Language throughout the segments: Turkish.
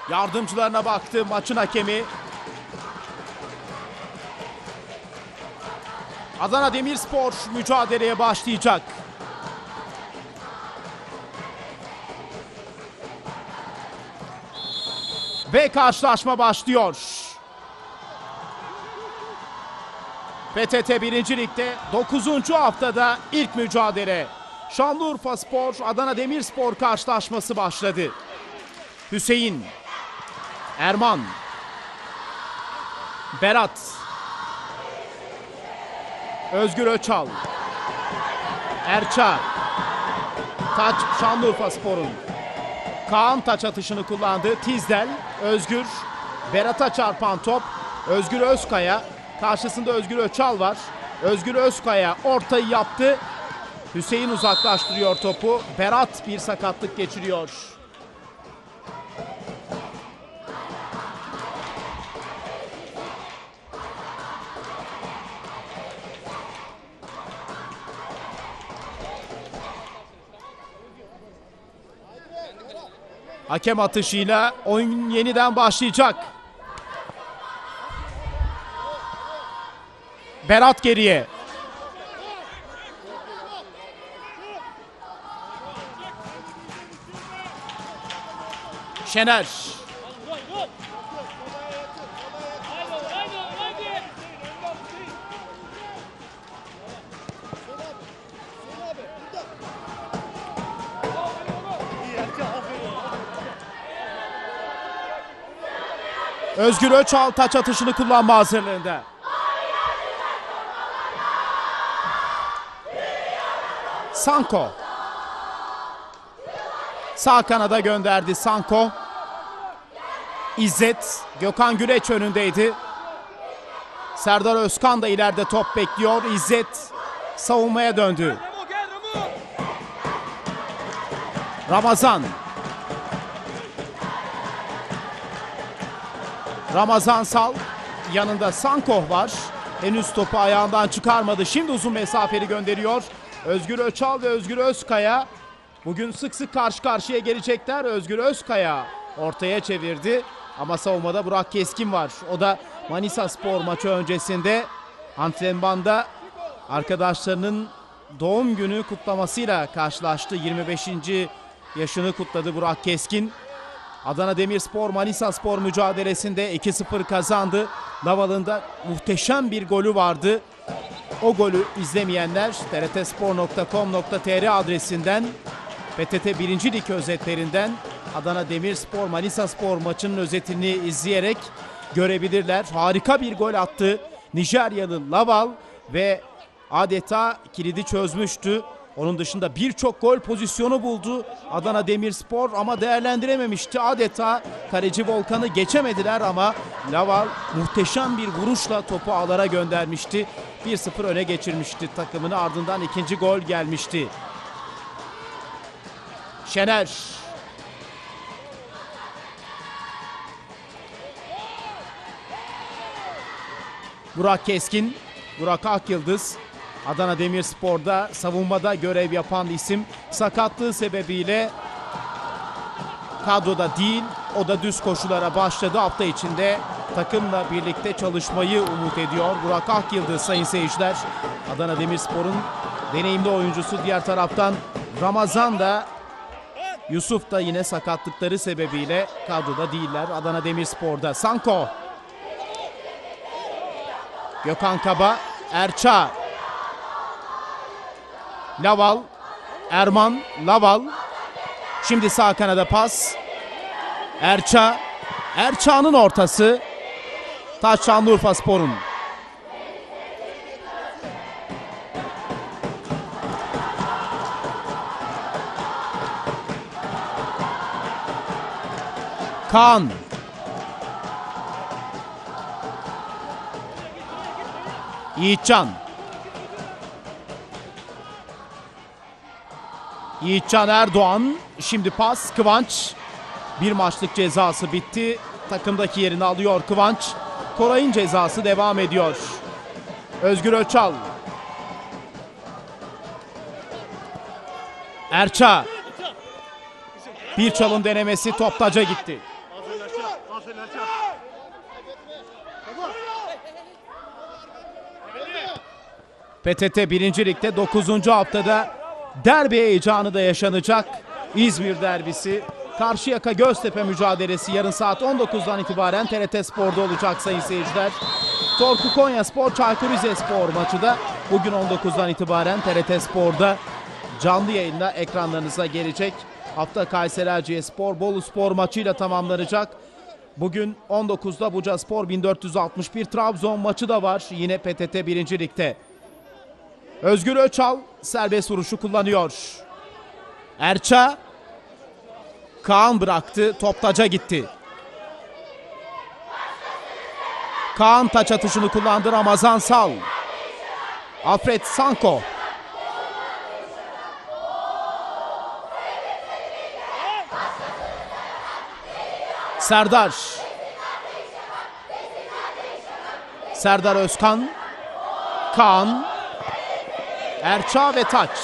Yardımcılarına baktı maçın hakemi. Adana Demirspor mücadeleye başlayacak. Ve karşılaşma başlıyor. PTT 1. Lig'de 9. haftada ilk mücadele. Şanlıurfaspor Adana Demirspor karşılaşması başladı. Hüseyin, Erman, Berat, Özgür Öçal, Erça, taç Şanlıurfaspor'un. Kaan taç atışını kullandı. Tizdel, Özgür, Berat'a çarpan top. Özgür Özkaya, karşısında Özgür Öçal var. Özgür Özkaya ortayı yaptı. Hüseyin uzaklaştırıyor topu. Berat bir sakatlık geçiriyor. Hakem atışıyla oyun yeniden başlayacak. Berat geriye. Şener. Özgür Öçal taç atışını kullanma hazırlığında. Sanko. Sağ kanada gönderdi Sanko. İzzet, Gökhan Güleç önündeydi. Serdar Özkan da ileride top bekliyor. İzzet savunmaya döndü. Ramazan. Ramazan Sal, yanında Sanko var. Henüz topu ayağından çıkarmadı. Şimdi uzun mesafeli gönderiyor. Özgür Öçal ve Özgür Özkaya bugün sık sık karşı karşıya gelecekler. Özgür Özkaya ortaya çevirdi. Ama savunmada Burak Keskin var. O da Manisaspor maçı öncesinde antrenmanda arkadaşlarının doğum günü kutlamasıyla karşılaştı. 25. yaşını kutladı Burak Keskin. Adana Demirspor Manisaspor mücadelesinde 2-0 kazandı. Laval'ın da muhteşem bir golü vardı. O golü izlemeyenler trtspor.com.tr adresinden PTT 1. Lig özetlerinden Adana Demirspor Manisaspor maçının özetini izleyerek görebilirler. Harika bir gol attı Nijeryalı Laval ve adeta kilidi çözmüştü. Onun dışında birçok gol pozisyonu buldu Adana Demirspor ama değerlendirememişti. Adeta kaleci Volkan'ı geçemediler ama Laval muhteşem bir vuruşla topu ağlara göndermişti. 1-0 öne geçirmişti takımını, ardından ikinci gol gelmişti. Şener. Burak Keskin, Burak Akyıldız. Adana Demirspor'da savunmada görev yapan isim sakatlığı sebebiyle kadroda değil. O da düz koşulara başladı. Hafta içinde takımla birlikte çalışmayı umut ediyor Burak Akyıldız sayın seyirciler. Adana Demirspor'un deneyimli oyuncusu, diğer taraftan Ramazan da Yusuf da yine sakatlıkları sebebiyle kadroda değiller Adana Demirspor'da. Sanko. Gökhan Kaba, Erça. Laval, Erman, Laval. Şimdi sağ kanada pas. Erça. Erça'nın ortası. Taç Şanlıurfaspor'un. Kaan. Yiğitcan. Yiğitcan Erdoğan. Şimdi pas. Kıvanç. Bir maçlık cezası bitti. Takımdaki yerini alıyor Kıvanç. Koray'ın cezası devam ediyor. Özgür Öçal. Erça. Bir çalım denemesi, top taca gitti. PTT 1. Lig'de 9. haftada derbi heyecanı da yaşanacak. İzmir derbisi, Karşıyaka Göztepe mücadelesi yarın saat 19'dan itibaren TRT Spor'da olacak sayın seyirciler. Torku Konyaspor, Çaykur Rizespor maçı da bugün 19'dan itibaren TRT Spor'da canlı yayında ekranlarınıza gelecek. Hafta Kayseri Erciyesspor, Boluspor maçıyla tamamlanacak. Bugün 19'da Bucaspor 1461 Trabzon maçı da var yine PTT 1. Lig'de. Özgür Öçal serbest vuruşu kullanıyor. Erça, Kaan bıraktı, top taca gitti. Kaan taç atışını kullandı, Ramazan Sal. Alfred Sanko. Serdar. Serdar Özkan. Kaan. Erça ve taç.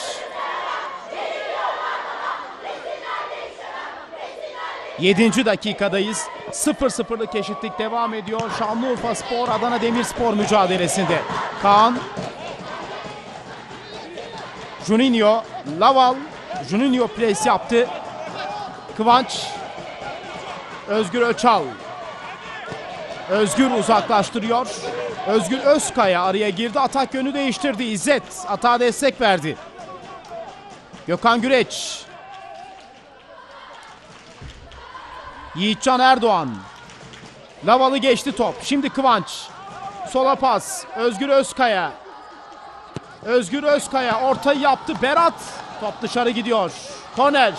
Yedinci dakikadayız. 0-0'lık eşitlik devam ediyor. Şanlıurfaspor Adana Demirspor mücadelesinde. Kaan. Juninho. Laval. Juninho pres yaptı. Kıvanç. Özgür Öçal. Özgür uzaklaştırıyor. Özgür Özkaya araya girdi. Atak yönü değiştirdi. İzzet atağa destek verdi. Gökhan Güreç. Yiğitcan Erdoğan. Lavalı geçti top. Şimdi Kıvanç. Sola pas. Özgür Özkaya. Özgür Özkaya ortayı yaptı. Berat. Top dışarı gidiyor. Korner.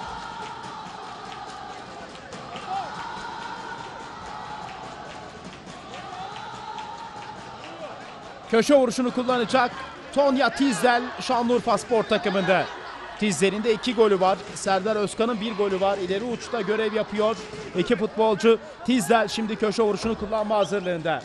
Köşe vuruşunu kullanacak Tonya Tizzel Şanlıurfaspor takımında. Tizzel'in de 2 golü var. Serdar Özkan'ın 1 golü var. İleri uçta görev yapıyor. 2 futbolcu. Tizzel şimdi köşe vuruşunu kullanma hazırlığında.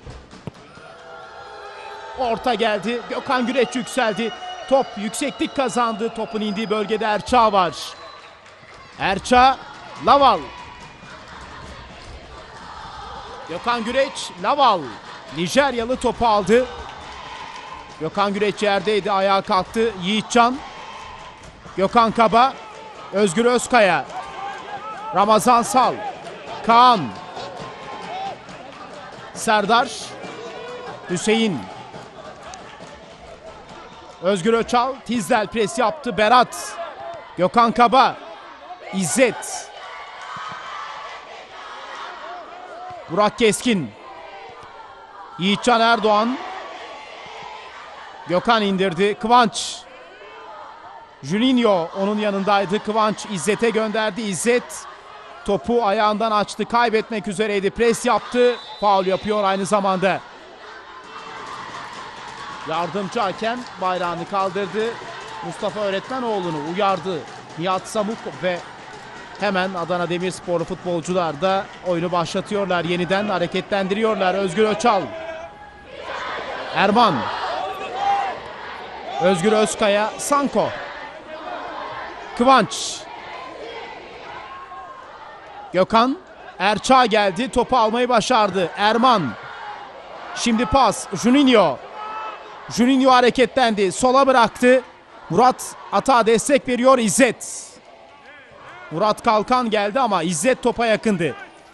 Orta geldi. Gökhan Güreç yükseldi. Top yükseklik kazandı. Topun indiği bölgede Erça var. Erça, Laval. Gökhan Güreç, Laval. Nijeryalı topu aldı. Gökhan Güreç yerdeydi. Ayağa kalktı. Yiğitcan. Gökhan Kaba. Özgür Özkaya. Ramazan Sal. Kaan. Serdar. Hüseyin. Özgür Öçal. Tizzel pres yaptı. Berat. Gökhan Kaba. İzzet. Burak Keskin. Yiğitcan Erdoğan. Gökhan indirdi. Kıvanç. Juninho onun yanındaydı. Kıvanç İzzet'e gönderdi. İzzet topu ayağından açtı. Kaybetmek üzereydi. Pres yaptı. Faul yapıyor aynı zamanda. Yardımcı hakem bayrağını kaldırdı. Mustafa Öğretmenoğlu'nu uyardı. Nihat Samuk ve hemen Adana Demirsporlu futbolcular da oyunu başlatıyorlar. Yeniden hareketlendiriyorlar. Özgür Öçal. Erman. Özgür Özkaya. Sanko. Kıvanç. Gökhan. Erça geldi. Topu almayı başardı. Erman. Şimdi pas. Juninho. Juninho hareketlendi. Sola bıraktı. Murat atağa destek veriyor. İzzet. Murat Kalkan geldi ama İzzet topa yakındı.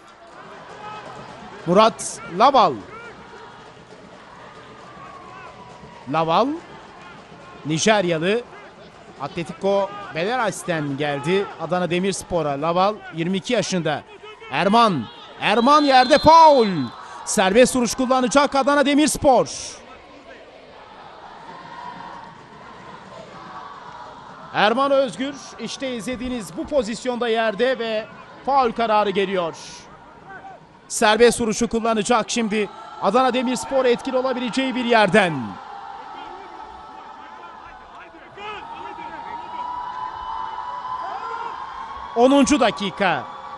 Murat Laval. Laval. Nijeryalı. Atletico Beleras'ten geldi Adana Demirspor'a. Laval 22 yaşında. Erman. Erman yerde faul. Serbest vuruş kullanacak Adana Demirspor. Erman Özgür işte izlediğiniz bu pozisyonda yerde ve faul kararı geliyor. Serbest vuruşu kullanacak şimdi Adana Demirspor etkili olabileceği bir yerden. Onuncu dakika.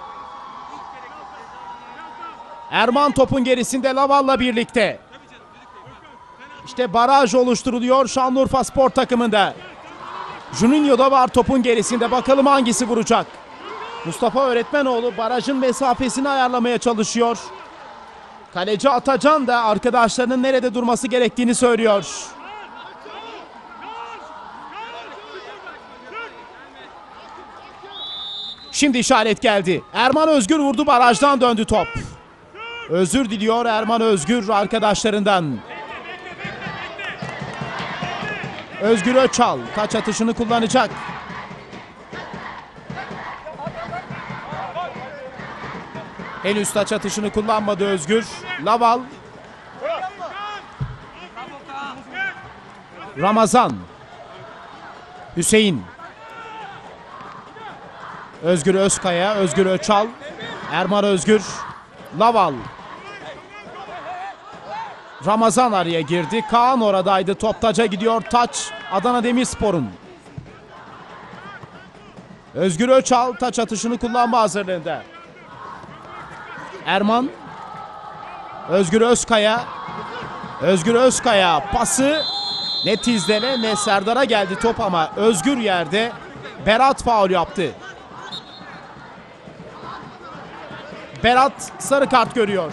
Erman topun gerisinde Laval'la birlikte. İşte baraj oluşturuluyor Şanlıurfaspor takımında. Juninho da var topun gerisinde. Bakalım hangisi vuracak. Mustafa Öğretmenoğlu barajın mesafesini ayarlamaya çalışıyor. Kaleci Atacan da arkadaşlarının nerede durması gerektiğini söylüyor. Şimdi işaret geldi. Erman Özgür vurdu, barajdan döndü top. Özür diliyor Erman Özgür arkadaşlarından. Özgür Öçal taç atışını kullanacak. Henüz taç atışını kullanmadı Özgür. Laval. Ramazan. Hüseyin. Özgür Özkaya, Özgür Öçal. Erman Özgür. Laval. Ramazan araya girdi. Kaan oradaydı. Top taca gidiyor. Taç Adana Demirspor'un. Özgür Öçal taç atışını kullanma hazırlığında. Erman. Özgür Özkaya. Özgür Özkaya pası ne Tizdel'e ne Serdar'a geldi top ama Özgür yerde. Berat faul yaptı. Berat sarı kart görüyor.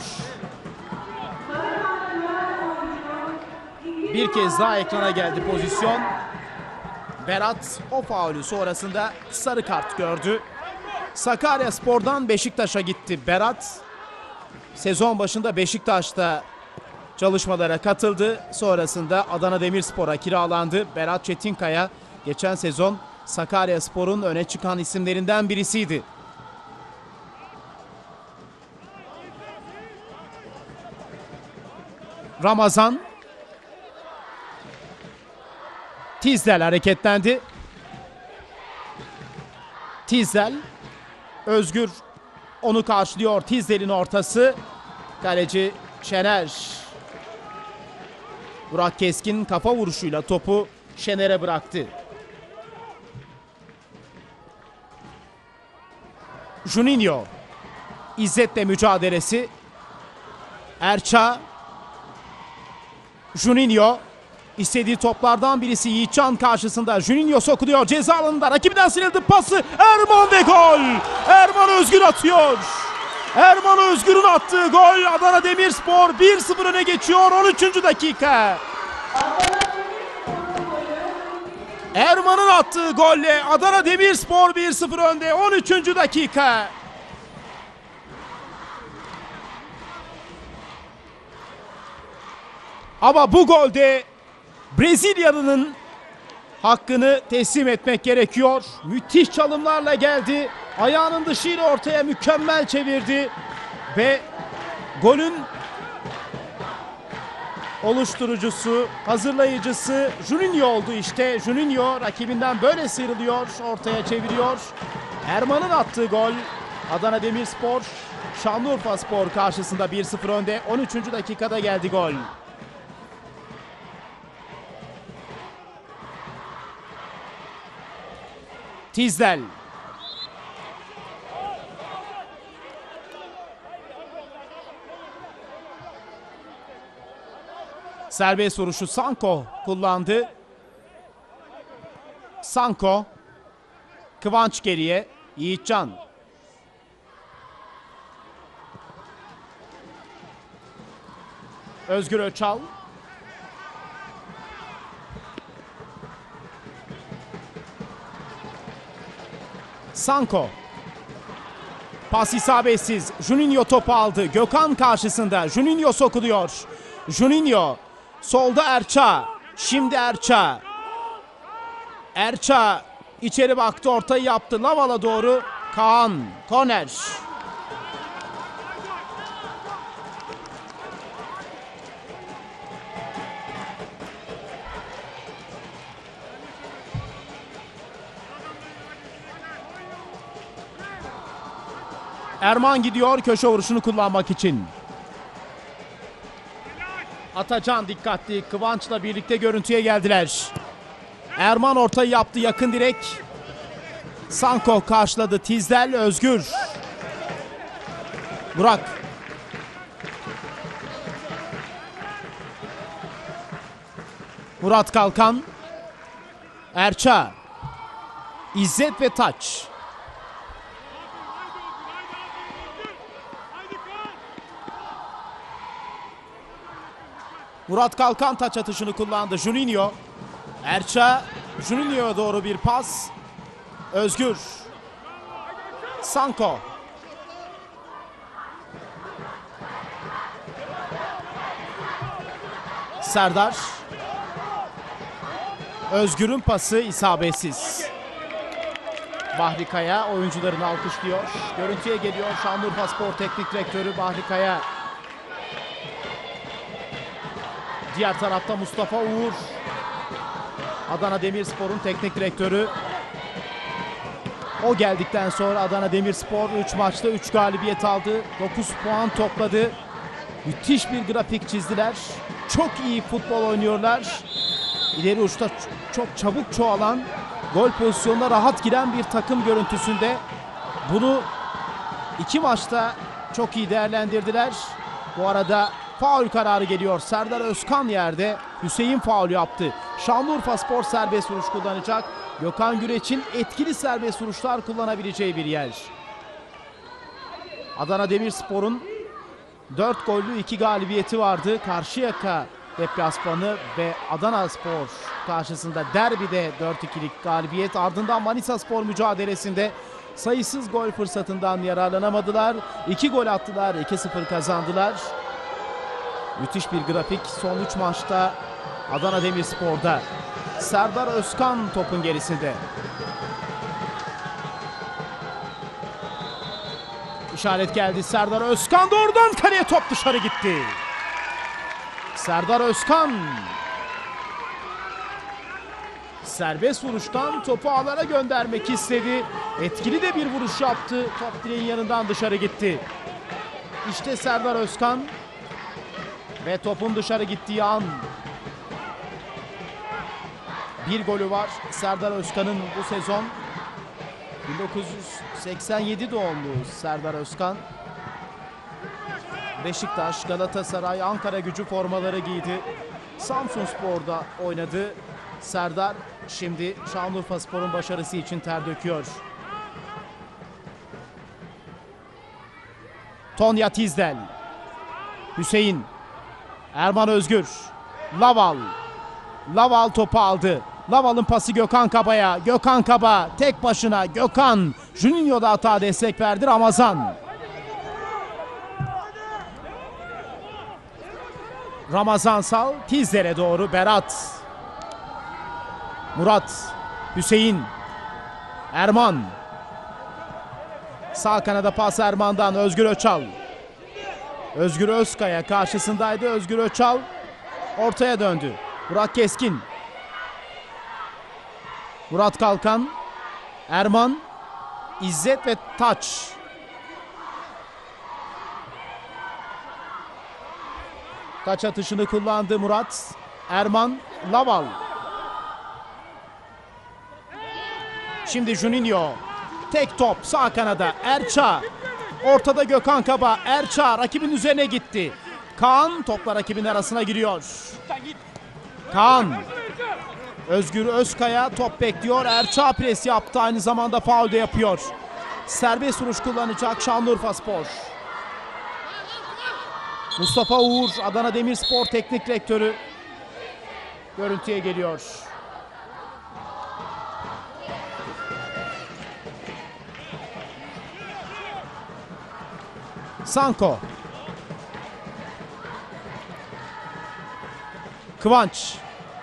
Bir kez daha ekrana geldi pozisyon. Berat o faulü sonrasında sarı kart gördü. Sakaryaspor'dan Beşiktaş'a gitti Berat. Sezon başında Beşiktaş'ta çalışmalara katıldı. Sonrasında Adana Demirspor'a kiralandı. Berat Çetinkaya geçen sezon Sakaryaspor'un öne çıkan isimlerinden birisiydi. Ramazan. Tizdel hareketlendi. Tizdel. Özgür onu karşılıyor. Tizdel'in ortası. Kaleci Şener. Burak Keskin kafa vuruşuyla topu Şener'e bıraktı. Juninho. İzzet'le mücadelesi. Erça. Juninho. İstediği toplardan birisi Yiğitcan karşısında. Juninho sokuluyor ceza alanında. Rakibinden sıyrıldı, pası Erman ve gol. Erman Özgür atıyor. Erman Özgür'ün attığı gol. Adana Demirspor 1-0 öne geçiyor 13. dakika. Erman'ın attığı golle Adana Demirspor 1-0 önde 13. dakika. Ama bu golde Brezilyalı'nın hakkını teslim etmek gerekiyor. Müthiş çalımlarla geldi. Ayağının dışıyla ortaya mükemmel çevirdi. Ve golün oluşturucusu, hazırlayıcısı Juninho oldu işte. Juninho rakibinden böyle sıyrılıyor, ortaya çeviriyor. Erman'ın attığı gol. Adana Demirspor, Şanlıurfaspor karşısında 1-0 önde. 13. dakikada geldi gol. Tizdel. Serbest vuruşu Sanko kullandı. Sanko. Kıvanç geriye. Yiğitcan. Özgür Öçal. Sanko. Pas isabetsiz. Juninho topu aldı. Gökhan karşısında. Juninho sokuluyor. Juninho. Solda Erça. Şimdi Erça. Erça içeri baktı, ortayı yaptı. Laval'a doğru Kaan. Korner. Erman gidiyor köşe vuruşunu kullanmak için. Atacan dikkatli. Kıvanç'la birlikte görüntüye geldiler. Erman ortayı yaptı, yakın direk. Sanko karşıladı. Tizdel, Özgür. Burak. Murat Kalkan. Erça. İzzet ve taç. Murat Kalkan taç atışını kullandı. Juninho. Erça. Juninho'ya doğru bir pas. Özgür. Sanko. Serdar. Özgür'ün pası isabetsiz. Bahri Kaya oyuncularını alkışlıyor. Görüntüye geliyor Şanlıurfaspor Teknik Direktörü Bahri Kaya. Diğer tarafta Mustafa Uğur. Adana Demirspor'un teknik direktörü. O geldikten sonra Adana Demirspor 3 maçta 3 galibiyet aldı. 9 puan topladı. Müthiş bir grafik çizdiler. Çok iyi futbol oynuyorlar. İleri uçta çok çabuk çoğalan, gol pozisyonuna rahat giren bir takım görüntüsünde. Bunu 2 maçta çok iyi değerlendirdiler. Bu arada faul kararı geliyor. Serdar Özkan yerde. Hüseyin faul yaptı. Şanlıurfaspor serbest vuruş kullanacak. Gökhan Güreç'in etkili serbest vuruşlar kullanabileceği bir yer. Adana Demirspor'un 4 gollü 2 galibiyeti vardı. Karşıyaka deplasmanı ve Adanaspor karşısında derbide 4-2'lik galibiyet. Ardından Manisaspor mücadelesinde sayısız gol fırsatından yararlanamadılar. 2 gol attılar, 2-0 kazandılar. Müthiş bir grafik son 3 maçta Adana Demirspor'da. Serdar Özkan topun gerisinde. İşaret geldi. Serdar Özkan doğrudan kaleye, top dışarı gitti. Serdar Özkan serbest vuruştan topu ağlara göndermek istedi. Etkili de bir vuruş yaptı. Top direğin yanından dışarı gitti. İşte Serdar Özkan ve topun dışarı gittiği an. Bir golü var Serdar Özkan'ın bu sezon. 1987 doğumlu Serdar Özkan. Beşiktaş, Galatasaray, Ankaragücü formaları giydi. Samsunspor'da oynadı. Serdar şimdi Şanlıurfaspor'un başarısı için ter döküyor. Tonya Tizdel. Hüseyin. Erman Özgür. Laval. Laval topu aldı. Laval'ın pası Gökhan Kaba'ya. Gökhan Kaba tek başına. Gökhan. Juninho da hata destek verdi. Ramazan. Ramazan Sal. Tizler'e doğru Berat. Murat. Hüseyin. Erman. Sağ kanada pas Erman'dan. Özgür Öçal. Özgür Özkaya karşısındaydı. Özgür Öçal ortaya döndü. Burak Keskin. Murat Kalkan. Erman. İzzet ve Taç. Taç atışını kullandı Murat. Erman. Laval. Şimdi Juninho. Tek top sağ kanada. Erça. Ortada Gökhan Kaba. Erça rakibin üzerine gitti. Kaan topla rakibin arasına giriyor. Kaan. Özgür Özkaya top bekliyor. Erça pres yaptı. Aynı zamanda faul de yapıyor. Serbest vuruş kullanacak Şanlıurfaspor. Mustafa Uğur, Adana Demirspor Teknik Direktörü görüntüye geliyor. Sanko. Kıvanç.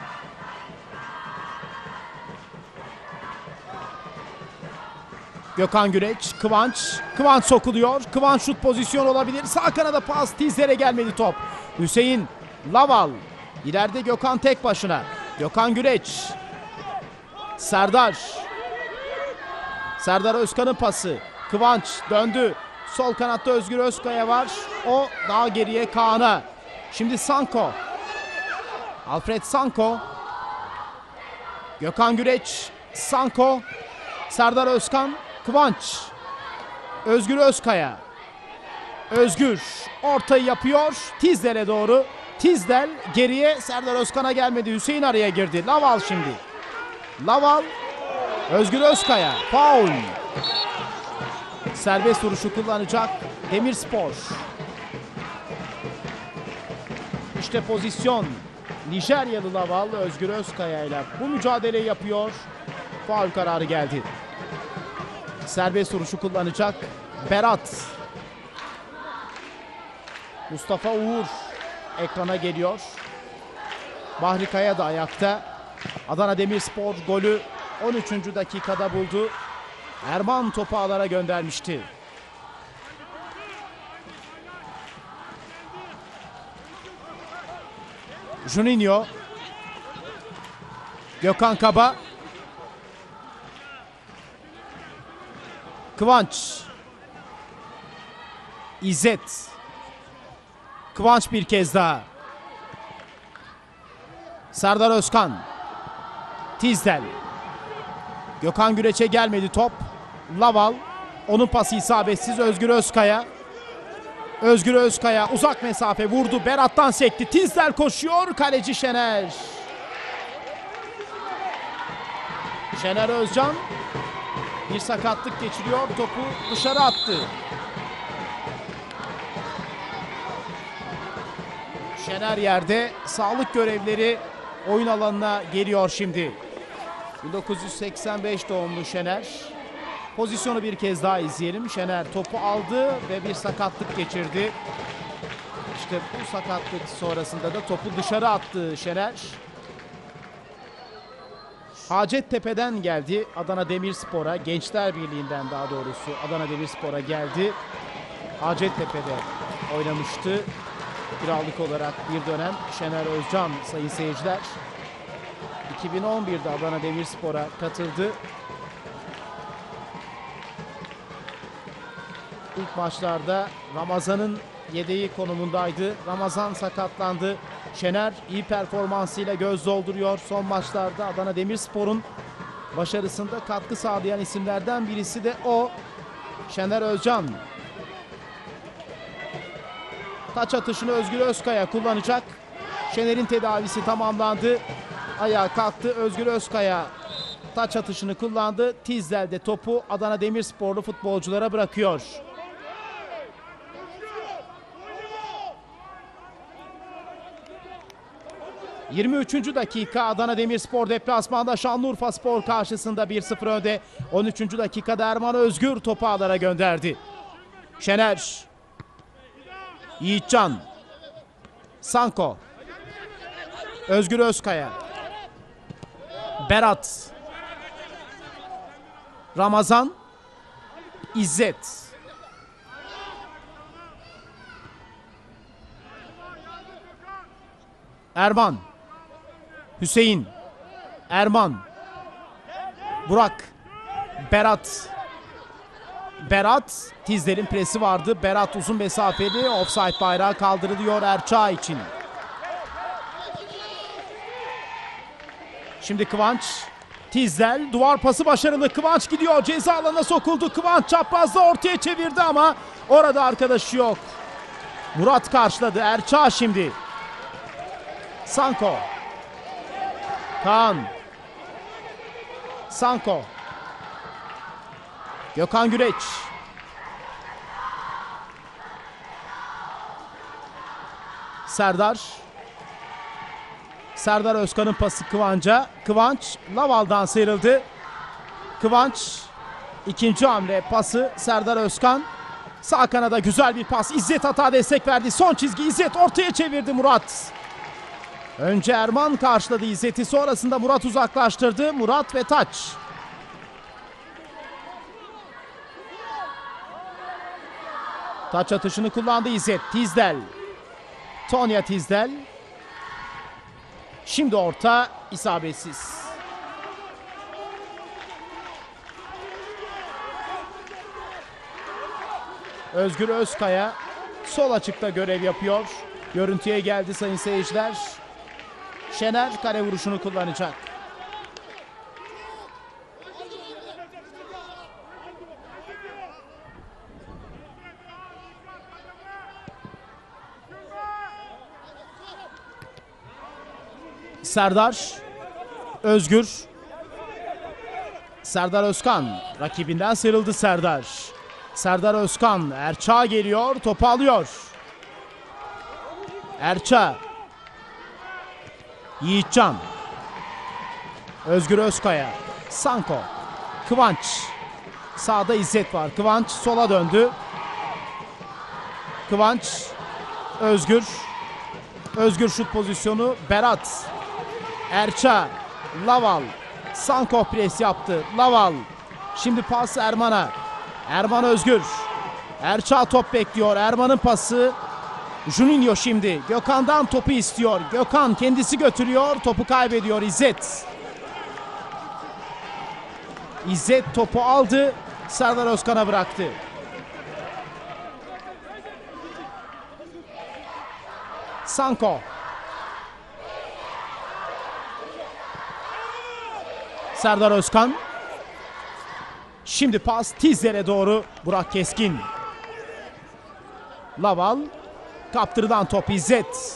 Gökhan Güreç. Kıvanç. Kıvanç sokuluyor. Kıvanç şut pozisyonu olabilir. Sağ kanada pas. Tizlere gelmedi top. Hüseyin. Laval. İleride Gökhan tek başına. Gökhan Güreç. Serdar. Serdar Özkan'ın pası. Kıvanç döndü. Sol kanatta Özgür Özkaya var. O daha geriye Kaan'a. Şimdi Sanko. Alfred Sanko. Gökhan Güreç. Sanko. Serdar Özkan. Kıvanç. Özgür Özkaya. Özgür ortayı yapıyor. Tizdel'e doğru. Tizdel geriye, Serdar Özkan'a gelmedi. Hüseyin araya girdi. Laval şimdi. Laval. Özgür Özkaya. Faul. Serbest vuruşu kullanacak Demirspor. İşte pozisyon. Nijeryalı Laval Özgür Özkaya ile bu mücadeleyi yapıyor. Faul kararı geldi. Serbest vuruşu kullanacak Berat. Mustafa Uğur ekrana geliyor. Bahri Kaya da ayakta. Adana Demirspor golü 13. dakikada buldu. Erman topu ağlara göndermişti. Juninho. Gökhan Kaba. Kıvanç. İzzet. Kıvanç bir kez daha. Serdar Özkan. Tizdel. Gökhan Güreç'e gelmedi top. Laval. Onun pası isabetsiz. Özgür Özkaya. Özgür Özkaya uzak mesafe vurdu. Berat'tan sekti. Tizdel koşuyor. Kaleci Şener. Şener Özcan bir sakatlık geçiriyor. Topu dışarı attı. Şener yerde. Sağlık görevlileri oyun alanına geliyor şimdi. 1985 doğumlu Şener. Pozisyonu bir kez daha izleyelim. Şener topu aldı ve bir sakatlık geçirdi. İşte bu sakatlık sonrasında da topu dışarı attı Şener. Hacettepe'den geldi Adana Demirspor'a. Gençler Birliği'nden daha doğrusu Adana Demirspor'a geldi. Hacettepe'de oynamıştı. Kiralık olarak bir dönem Şener Özcan sayın seyirciler. 2011'de Adana Demirspor'a katıldı. İlk maçlarda Ramazan'ın yedeği konumundaydı. Ramazan sakatlandı. Şener iyi performansıyla göz dolduruyor. Son maçlarda Adana Demirspor'un başarısında katkı sağlayan isimlerden birisi de o. Şener Özcan. Taç atışını Özgür Özkaya kullanacak. Şener'in tedavisi tamamlandı. Ayağa kalktı. Özgür Özkaya taç atışını kullandı. Tizdel de topu Adana Demirsporlu futbolculara bırakıyor. ...23. dakika Adana Demirspor deplasmanda Şanlıurfaspor karşısında 1-0 önde. 13. dakikada Erman Özgür topu ağlara gönderdi. Şener. Yiğitcan. Sanko. Özgür Özkaya. Berat. Ramazan. İzzet. Erman. Hüseyin. Erman. Burak. Berat. Berat. Tizler'in presi vardı. Berat uzun mesafeli. Offside bayrağı kaldırılıyor Erçağ için. Şimdi Kıvanç. Tizler. Duvar pası başarılı. Kıvanç gidiyor. Ceza alanına sokuldu. Kıvanç çaprazda ortaya çevirdi ama orada arkadaşı yok. Murat karşıladı. Erçağ şimdi. Sanko. Kaan. Sanko. Gökhan Güreç. Serdar. Serdar Özkan'ın pası Kıvanç'a. Kıvanç Laval'dan sıyrıldı. Kıvanç ikinci hamle pası Serdar Özkan. Sağ kanada güzel bir pas. İzzet hata destek verdi. Son çizgi İzzet ortaya çevirdi Murat. Önce Erman karşıladı İzzet'i. Sonrasında Murat uzaklaştırdı. Murat ve taç. Taç atışını kullandı İzzet. Tizdel. Tonya Tizdel. Şimdi orta isabetsiz. Özgür Özkaya sol açıkta görev yapıyor. Görüntüye geldi sayın seyirciler. Şener kare vuruşunu kullanacak. Serdar. Özgür. Serdar Özkan. Rakibinden sıyrıldı Serdar. Serdar Özkan. Erçağ geliyor. Topu alıyor. Erçağ. Yiğitcan. Özgür Özkaya. Sanko. Kıvanç. Sağda İzzet var. Kıvanç sola döndü. Kıvanç. Özgür. Özgür şut pozisyonu. Berat. Erça. Laval. Sanko pres yaptı. Laval. Şimdi pas Erman'a. Erman Özgür. Erça top bekliyor. Erman'ın pası. Juninho şimdi. Gökhan'dan topu istiyor. Gökhan kendisi götürüyor. Topu kaybediyor İzzet. İzzet topu aldı. Serdar Özkan'a bıraktı. Sanko. Serdar Özkan. Şimdi pas Tizler'e doğru. Burak Keskin. Laval. Kaptırılan top İzzet.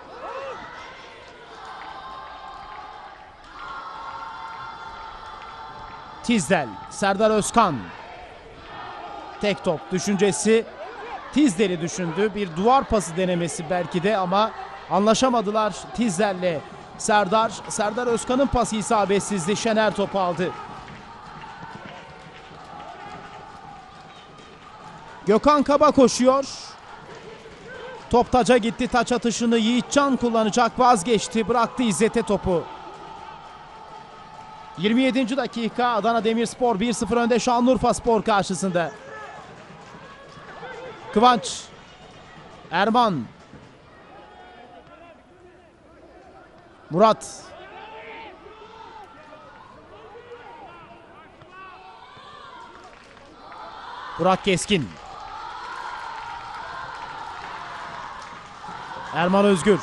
Tizdel. Serdar Özkan. Tek top düşüncesi. Tizdel'i düşündü. Bir duvar pası denemesi belki de ama anlaşamadılar Tizdel'le Serdar. Serdar Özkan'ın pası isabetsizdi. Şener topu aldı. Gökhan Kaba koşuyor. Top taca gitti. Taç atışını Yiğitcan kullanacak. Vazgeçti. Bıraktı İzzet'e topu. 27. dakika Adana Demirspor 1-0 önde Şanlıurfaspor karşısında. Kıvanç. Erman. Murat. Burak Keskin. Erman Özgür.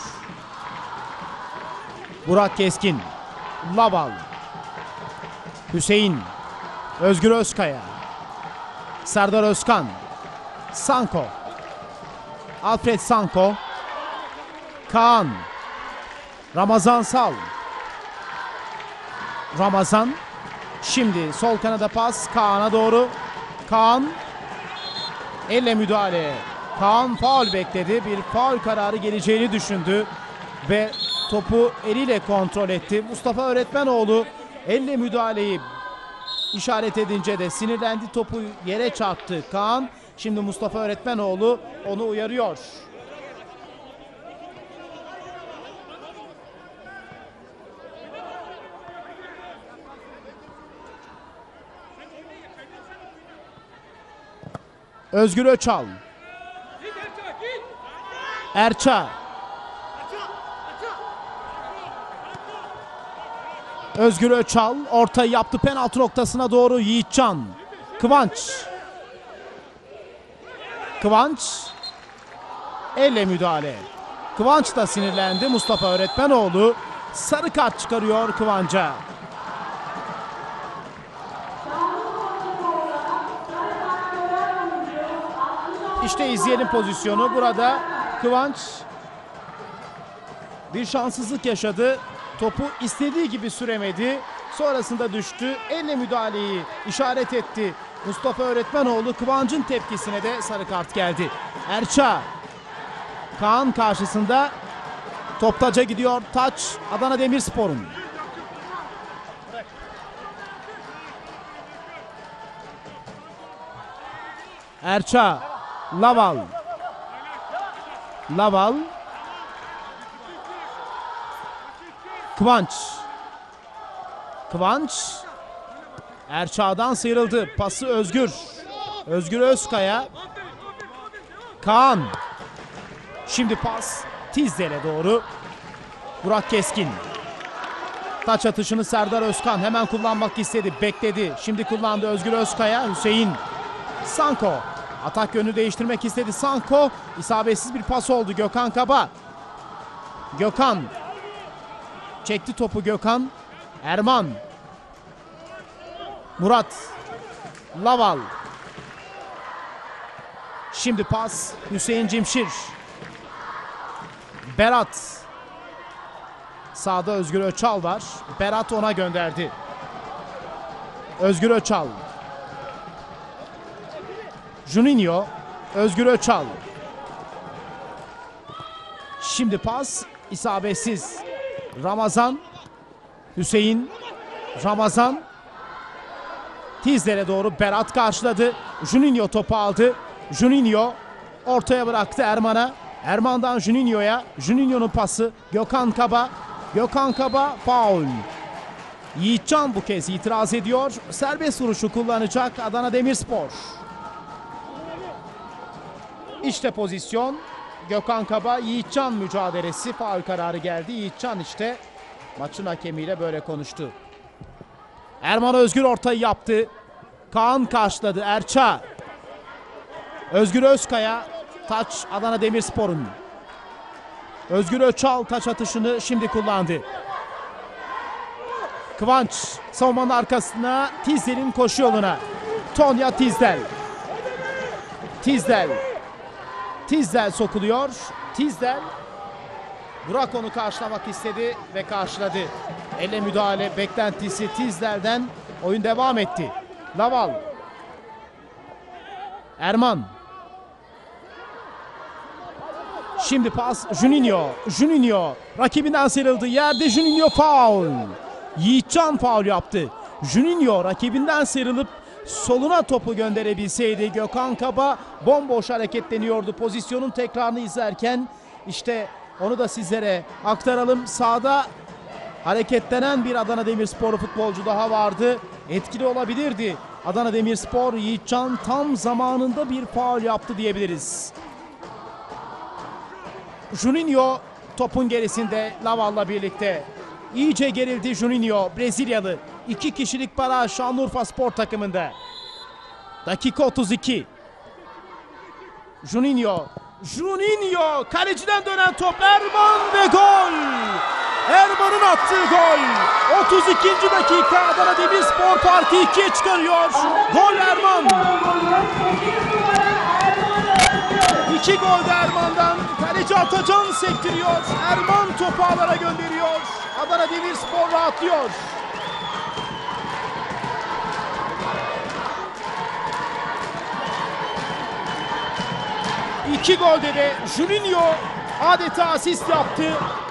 Burak Keskin. Laval. Hüseyin. Özgür Özkaya. Serdar Özkan. Sanko. Alfred Sanko. Kaan. Ramazan Sal. Ramazan. Şimdi sol kanada pas Kaan'a doğru. Kaan. Elle müdahale. Kaan faul bekledi. Bir faul kararı geleceğini düşündü. Ve topu eliyle kontrol etti. Mustafa Öğretmenoğlu elle müdahaleyi işaret edince de sinirlendi. Topu yere çarptı Kaan. Şimdi Mustafa Öğretmenoğlu onu uyarıyor. Özgür Öçal. Erça. Özgür Öçal ortayı yaptı penaltı noktasına doğru Yiğitcan. Kıvanç. Kıvanç. Elle müdahale. Kıvanç da sinirlendi. Mustafa Öğretmenoğlu sarı kart çıkarıyor Kıvanç'a. İşte izleyelim pozisyonu. Burada Kıvanç bir şanssızlık yaşadı. Topu istediği gibi süremedi. Sonrasında düştü. Elle müdahaleyi işaret etti Mustafa Öğretmenoğlu. Kıvanç'ın tepkisine de sarı kart geldi. Erça. Kaan karşısında top taca gidiyor. Taç Adana Demirspor'un. Erça. Laval. Laval. Kıvanç. Kıvanç. Erça'dan sıyrıldı. Pası Özgür. Özgür Özkaya. Kaan. Şimdi pas Tizdel'e doğru. Burak Keskin. Taç atışını Serdar Özkan hemen kullanmak istedi. Bekledi. Şimdi kullandı Özgür Özkaya. Hüseyin. Sanko. Atak yönünü değiştirmek istedi. Sanko. İsabetsiz bir pas oldu. Gökhan Kaba. Gökhan. Çekti topu Gökhan. Erman. Murat. Laval. Şimdi pas Hüseyin Cimşir. Berat. Sağda Özgür Öçal var. Berat ona gönderdi. Özgür Öçal. Juninho. Özgür Öçal. Şimdi pas isabetsiz. Ramazan, Hüseyin, Ramazan. Tizlere doğru Berat karşıladı. Juninho topu aldı. Juninho ortaya bıraktı Erman'a. Erman'dan Juninho'ya. Juninho'nun pası. Gökhan Kaba. Gökhan Kaba faul. Yiğitcan bu kez itiraz ediyor. Serbest vuruşu kullanacak Adana Demirspor. İşte pozisyon. Gökhan Kaba, Yiğitcan mücadelesi. Faul kararı geldi. Yiğitcan işte maçın hakemiyle böyle konuştu. Erman Özgür ortayı yaptı. Kaan karşıladı. Erça. Özgür Özkaya. Taç Adana Demirspor'un. Özgür Öçal taç atışını şimdi kullandı. Kıvanç savunmanın arkasına, Tizdel'in koşu yoluna. Tonya Tizdel. Tizdel. Tizdel sokuluyor. Tizdel. Burak onu karşılamak istedi ve karşıladı. Elle müdahale beklentisi Tizdel'den, oyun devam etti. Laval. Erman. Şimdi pas Juninho. Juninho rakibinden sıyrıldı. Yerde Juninho faul. Yiğitcan faul yaptı. Juninho rakibinden sıyrılıp soluna topu gönderebilseydi Gökhan Kaba bomboş hareketleniyordu. Pozisyonun tekrarını izlerken işte onu da sizlere aktaralım. Sağda hareketlenen bir Adana Demirspor futbolcu daha vardı. Etkili olabilirdi. Adana Demirspor, Yiğitcan tam zamanında bir faul yaptı diyebiliriz. Juninho topun gerisinde Laval'la birlikte. İyice gerildi Juninho, Brezilyalı. 2 kişilik para Şanlıurfa Spor takımında. Dakika 32. Juninho. Juninho. Kaleciden dönen top. Erman ve gol. Erman'ın attığı gol. 32. dakika Adana Demirspor farkı 2'ye çıkarıyor. Gol Erman. 2 gol de Erman'dan. Kaleci Atacan sektiriyor. Erman topu ağlara gönderiyor. Adana Demirspor rahatlıyor. İki golde de Juninho adeta asist yaptı.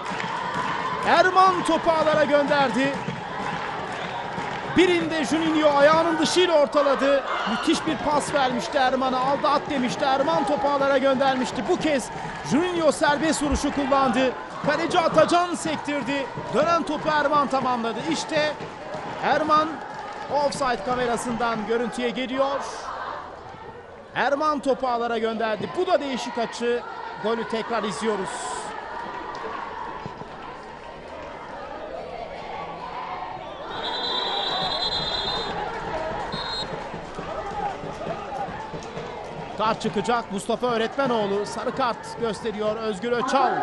Erman topu ağlara gönderdi. Birinde Juninho ayağının dışıyla ortaladı. Müthiş bir pas vermişti Erman'a. Aldı at demişti. Erman topu ağlara göndermişti. Bu kez Juninho serbest vuruşu kullandı. Kaleci Atacan sektirdi. Dönen topu Erman tamamladı. İşte Erman offside kamerasından görüntüye geliyor. Erman topu ağlara gönderdi. Bu da değişik açı. Golü tekrar izliyoruz. Kart çıkacak. Mustafa Öğretmenoğlu sarı kart gösteriyor Özgür Öçal.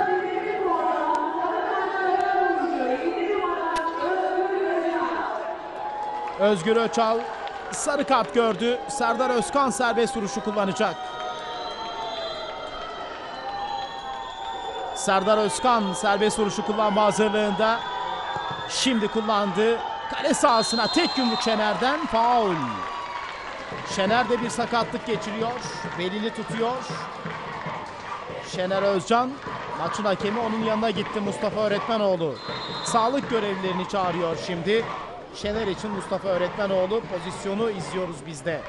Özgür Öçal sarı kart gördü. Serdar Özkan serbest vuruşu kullanacak. Serdar Özkan serbest vuruşu kullanma hazırlığında. Şimdi kullandı. Kale sahasına tek yumruk Şener'den faul. Şener de bir sakatlık geçiriyor. Belini tutuyor. Şener Özcan, maçın hakemi, onun yanına gitti Mustafa Öğretmenoğlu. Sağlık görevlilerini çağırıyor şimdi. Şener için Mustafa Öğretmenoğlu pozisyonu izliyoruz biz de.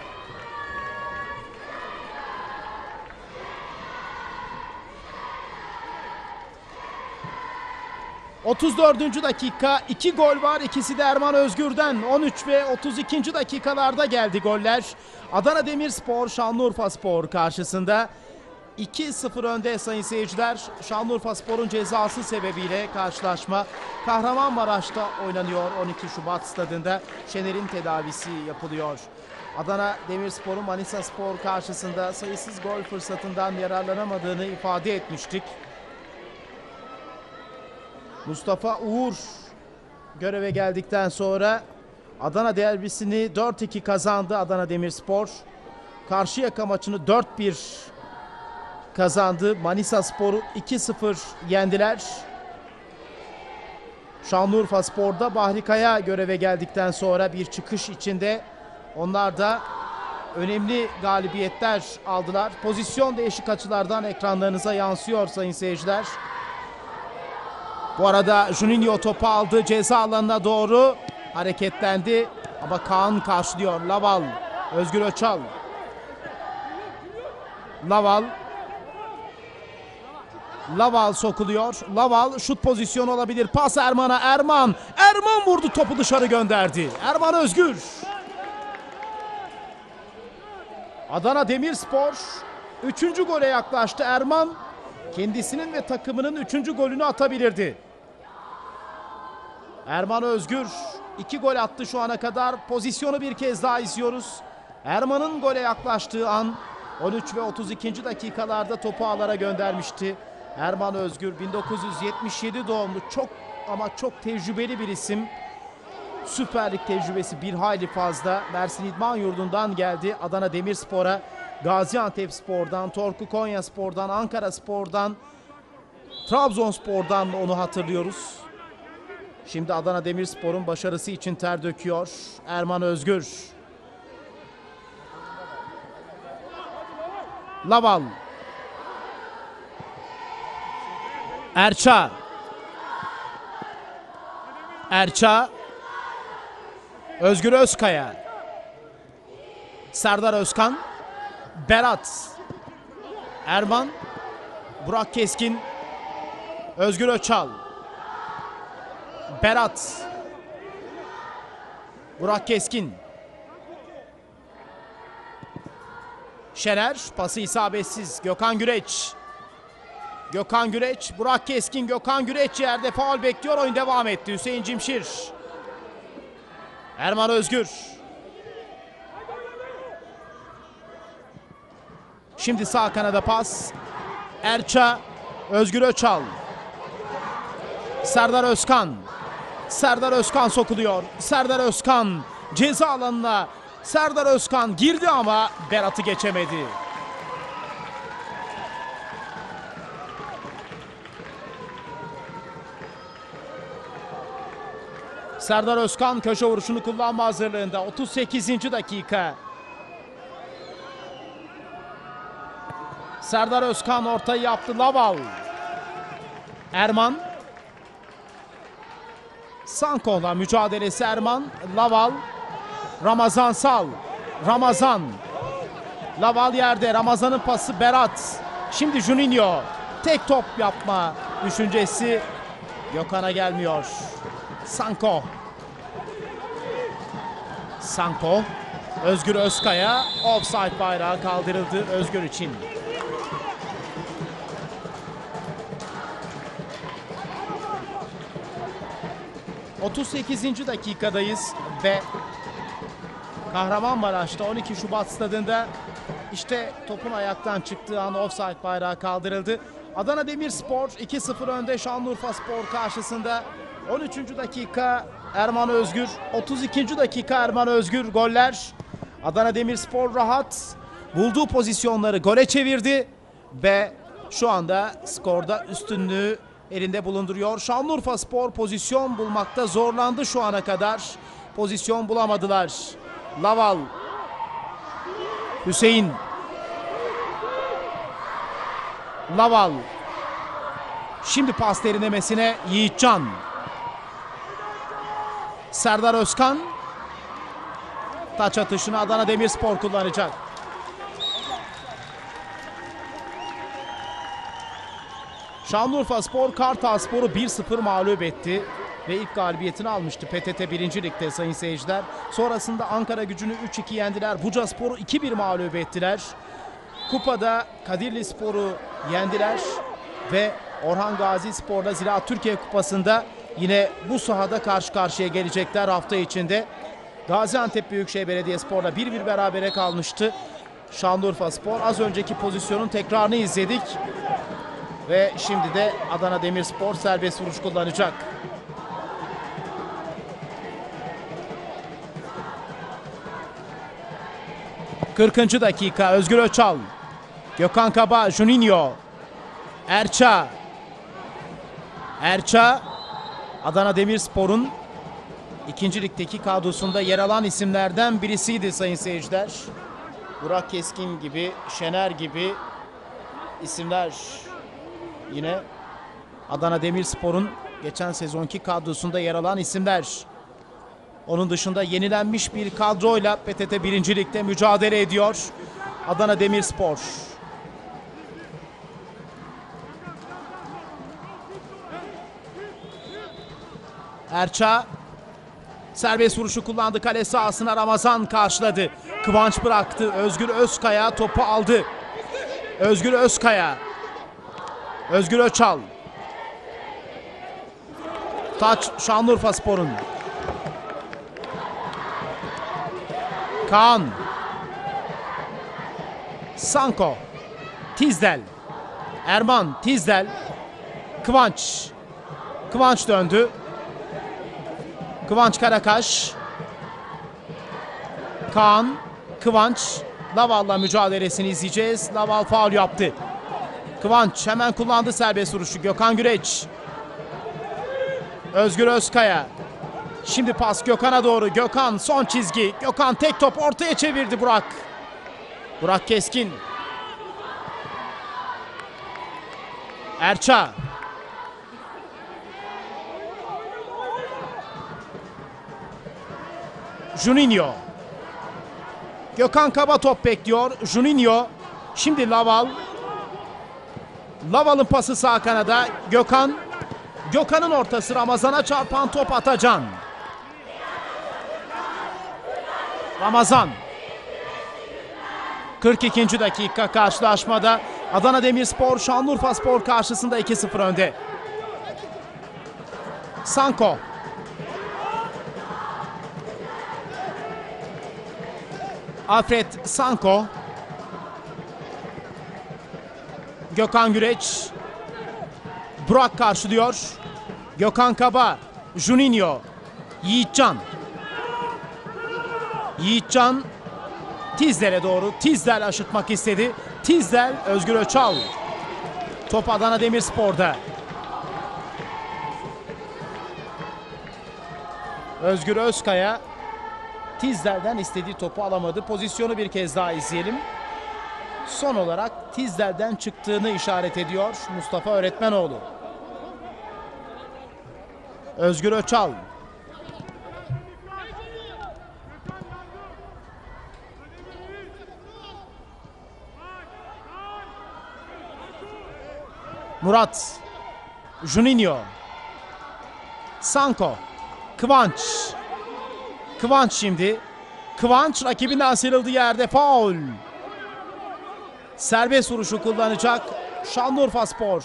...34. dakika, 2 gol var, ikisi de Erman Özgür'den. 13 ve 32. dakikalarda geldi goller. Adana Demirspor, Şanlıurfa Spor karşısında 2-0 önde sayın seyirciler. Şanlıurfa Spor'un cezası sebebiyle karşılaşma Kahramanmaraş'ta oynanıyor. 12 Şubat stadında Şener'in tedavisi yapılıyor. Adana Demirspor'un Manisa Spor karşısında sayısız gol fırsatından yararlanamadığını ifade etmiştik. Mustafa Uğur göreve geldikten sonra Adana derbisini 4-2 kazandı Adana Demirspor. Karşıyaka maçını 4-1 kazandı. Manisa Spor'u 2-0 yendiler. Şanlıurfa Spor'da Bahri Kaya göreve geldikten sonra bir çıkış içinde. Onlar da önemli galibiyetler aldılar. Pozisyon değişik açılardan ekranlarınıza yansıyor sayın seyirciler. Bu arada Juninho topu aldı, ceza alanına doğru hareketlendi ama Kaan karşılıyor. Laval, Özgür Öçal. Laval sokuluyor. Laval şut pozisyonu olabilir. Pas Erman'a. Erman vurdu, topu dışarı gönderdi. Erman Özgür. Adana Demirspor 3. gole yaklaştı. Erman kendisinin ve takımının 3. golünü atabilirdi. Erman Özgür 2 gol attı şu ana kadar. Pozisyonu bir kez daha izliyoruz. Erman'ın gole yaklaştığı an 13 ve 32. dakikalarda topu ağlara göndermişti. Erman Özgür 1977 doğumlu, çok ama çok tecrübeli bir isim. Süper Lig tecrübesi bir hayli fazla. Mersin İdman Yurdu'ndan geldi Adana Demirspor'a. Gaziantepspor'dan, Torku Konyaspor'dan, Ankaraspor'dan, Trabzonspor'dan onu hatırlıyoruz. Şimdi Adana Demirspor'un başarısı için ter döküyor Erman Özgür. Laval. Erça. Özgür Özkaya. Serdar Özkan. Berat. Erman. Burak Keskin. Özgür Öçal. Berat. Burak Keskin. Şener, pası isabetsiz. Gökhan Güreç, Burak Keskin, Gökhan Güreç yerde faul bekliyor. Oyun devam etti. Hüseyin Cimşir. Erman Özgür. Şimdi sağ kanada pas. Erça, Özgür Öçal. Serdar Özkan sokuluyor. Serdar Özkan ceza alanına. Serdar Özkan girdi ama Berat'ı geçemedi. Serdar Özkan köşe vuruşunu kullanma hazırlığında. 38. dakika. Serdar Özkan ortayı yaptı. Laval. Erman. Sanko'la mücadelesi Erman. Laval. Ramazan Sal. Laval yerde. Ramazan'ın pası Berat. Şimdi Juninho. Tek top yapma düşüncesi Gökhan'a gelmiyor. Sanko. Özgür Özkaya. Offside bayrağı kaldırıldı Özgür için. ...38. dakikadayız ve Kahramanmaraş'ta 12 Şubat stadında işte topun ayaktan çıktığı an offside bayrağı kaldırıldı. Adana Demirspor 2-0 önde Şanlıurfaspor karşısında. 13. dakika Erman Özgür, 32. dakika Erman Özgür goller. Adana Demirspor rahat bulduğu pozisyonları gole çevirdi ve şu anda skorda üstünlüğü elinde bulunduruyor. Şanlıurfaspor pozisyon bulmakta zorlandı şu ana kadar. Pozisyon bulamadılar. Laval. Hüseyin. Laval. Şimdi pas derinlemesine Yiğitcan. Serdar Özkan. Taç atışını Adana Demirspor kullanacak. Şanlıurfaspor Kartalspor'u 1-0 mağlup etti ve ilk galibiyetini almıştı PTT 1. Lig'de sayın seyirciler. Sonrasında Ankaragücü'nü 3-2 yendiler. Bucaspor'u 2-1 mağlup ettiler. Kupada Kadirlispor'u yendiler ve Orhan Gazi Spor'la Ziraat Türkiye Kupası'nda yine bu sahada karşı karşıya gelecekler hafta içinde. Gaziantep Büyükşehir Belediyespor'la 1-1 berabere kalmıştı Şanlıurfaspor. Az önceki pozisyonun tekrarını izledik. Ve şimdi de Adana Demirspor serbest vuruş kullanacak. ...40. dakika Özgür Öçal. Gökhan Kaba, Juninho. Erça. Adana Demirspor'un 2. Lig'deki kadrosunda yer alan isimlerden birisiydi sayın seyirciler. Burak Keskin gibi, Şener gibi isimler yine Adana Demirspor'un geçen sezonki kadrosunda yer alan isimler. Onun dışında yenilenmiş bir kadroyla PTT 1. Lig'de mücadele ediyor Adana Demirspor. Erça serbest vuruşu kullandı, kale sahasına Ramazan karşıladı. Kıvanç bıraktı, Özgür Özkaya topu aldı. Özgür Özkaya, Özgür Öçal. Taç Şanlıurfaspor'un. Kaan. Sanko. Tizdel. Erman, Tizdel. Kıvanç. Kıvanç döndü. Kıvanç Karakaş. Kaan. Kıvanç. Laval'la mücadelesini izleyeceğiz. Laval faul yaptı. Kıvanç hemen kullandı serbest vuruşu. Gökhan Güreç. Özgür Özkaya. Şimdi pas Gökhan'a doğru. Gökhan son çizgi. Gökhan tek top ortaya çevirdi Burak. Burak Keskin. Erça. Juninho. Gökhan Kaba top bekliyor. Juninho. Şimdi Laval. Laval'ın pası sağ kanada. Gökhan. Gökhan'ın ortası, Ramazan'a çarpan top Atacan. Ramazan. 42. dakika karşılaşmada Adana Demirspor Şanlıurfaspor karşısında 2-0 önde. Sanko. Alfred Sanko. Gökhan Güreç. Burak karşılıyor. Gökhan Kaba. Juninho. Yiğitcan. Yiğitcan Tizdel'e doğru. Tizdel aşırtmak istedi. Tizdel, Özgür Öçal. Top Adana Demirspor'da. Özgür Özkaya Tizdel'den istediği topu alamadı. Pozisyonu bir kez daha izleyelim. Son olarak Tizdel'den çıktığını işaret ediyor Mustafa Öğretmenoğlu. Özgür Öçal. Murat. Juninho. Sanko. Kıvanç. Kıvanç şimdi. Kıvanç rakibinden sıyrıldığı yerde faul. Serbest vuruşu kullanacak Şanlıurfaspor.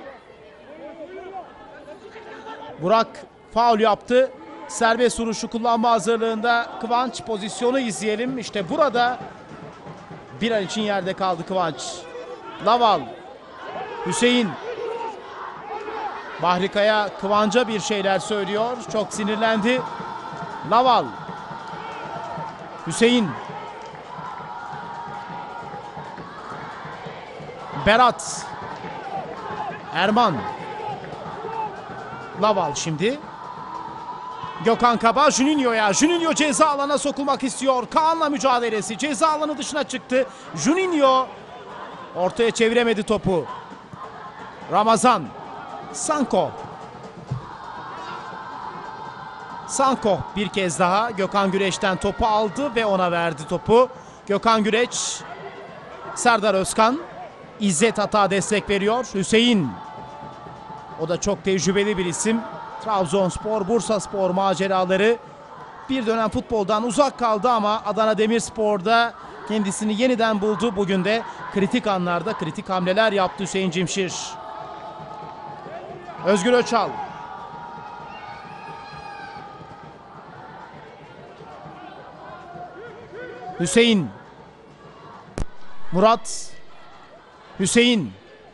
Burak faul yaptı. Serbest vuruşu kullanma hazırlığında Kıvanç, pozisyonu izleyelim. İşte burada bir an için yerde kaldı Kıvanç. Laval. Hüseyin. Bahri Kaya Kıvanç'a bir şeyler söylüyor. Çok sinirlendi. Laval. Hüseyin. Berat. Erman. Laval şimdi. Gökhan Kaba Juninho'ya. Juninho ceza alana sokulmak istiyor. Kaan'la mücadelesi. Ceza alanı dışına çıktı. Juninho ortaya çeviremedi topu. Ramazan. Sanko. Sanko bir kez daha Gökhan Güreç'ten topu aldı ve ona verdi topu. Gökhan Güreç. Serdar Özkan. İzzet Ata destek veriyor. Hüseyin. O da çok tecrübeli bir isim. Trabzonspor, Bursaspor maceraları. Bir dönem futboldan uzak kaldı ama Adana Demirspor'da kendisini yeniden buldu. Bugün de kritik anlarda kritik hamleler yaptı Hüseyin Cimşir. Özgür Öçal. Hüseyin. Murat. Hüseyin.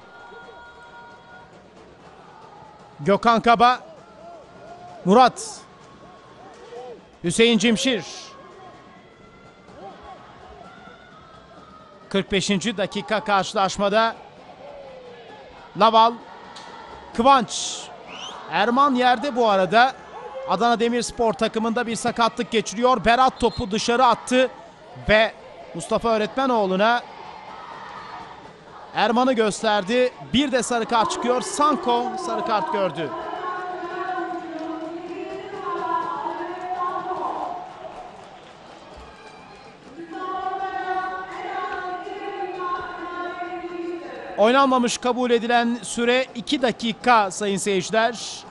Gökhan Kaba. Murat. Hüseyin Cimşir. 45. dakika karşılaşmada Laval. Kıvanç. Erman yerde bu arada. Adana Demirspor takımında bir sakatlık geçiriyor. Berat topu dışarı attı ve Mustafa Öğretmenoğlu'na Erman'ı gösterdi. Bir de sarı kart çıkıyor. Sanko sarı kart gördü. Oynanmamış kabul edilen süre 2 dakika sayın seyirciler.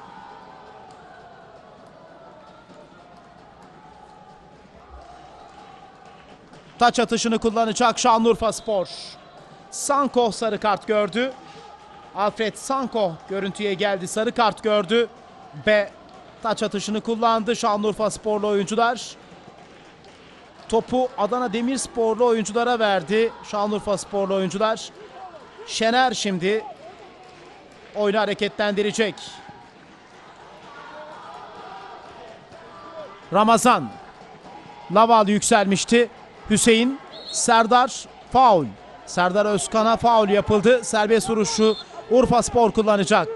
Taç atışını kullanacak Şanlıurfaspor. Sankoh sarı kart gördü. Alfred Sankoh görüntüye geldi, sarı kart gördü ve taç atışını kullandı Şanlıurfasporlu oyuncular. Topu Adana Demirsporlu oyunculara verdi Şanlıurfasporlu oyuncular. Şener şimdi oyunu hareketlendirecek. Ramazan. Laval yükselmişti. Hüseyin, Serdar, faul. Serdar Özkan'a faul yapıldı. Serbest vuruşu Urfaspor kullanacak.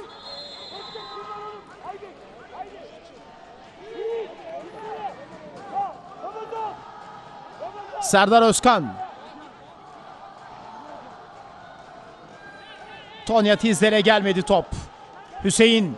Serdar Özkan. Tonya Tizler'e gelmedi top. Hüseyin.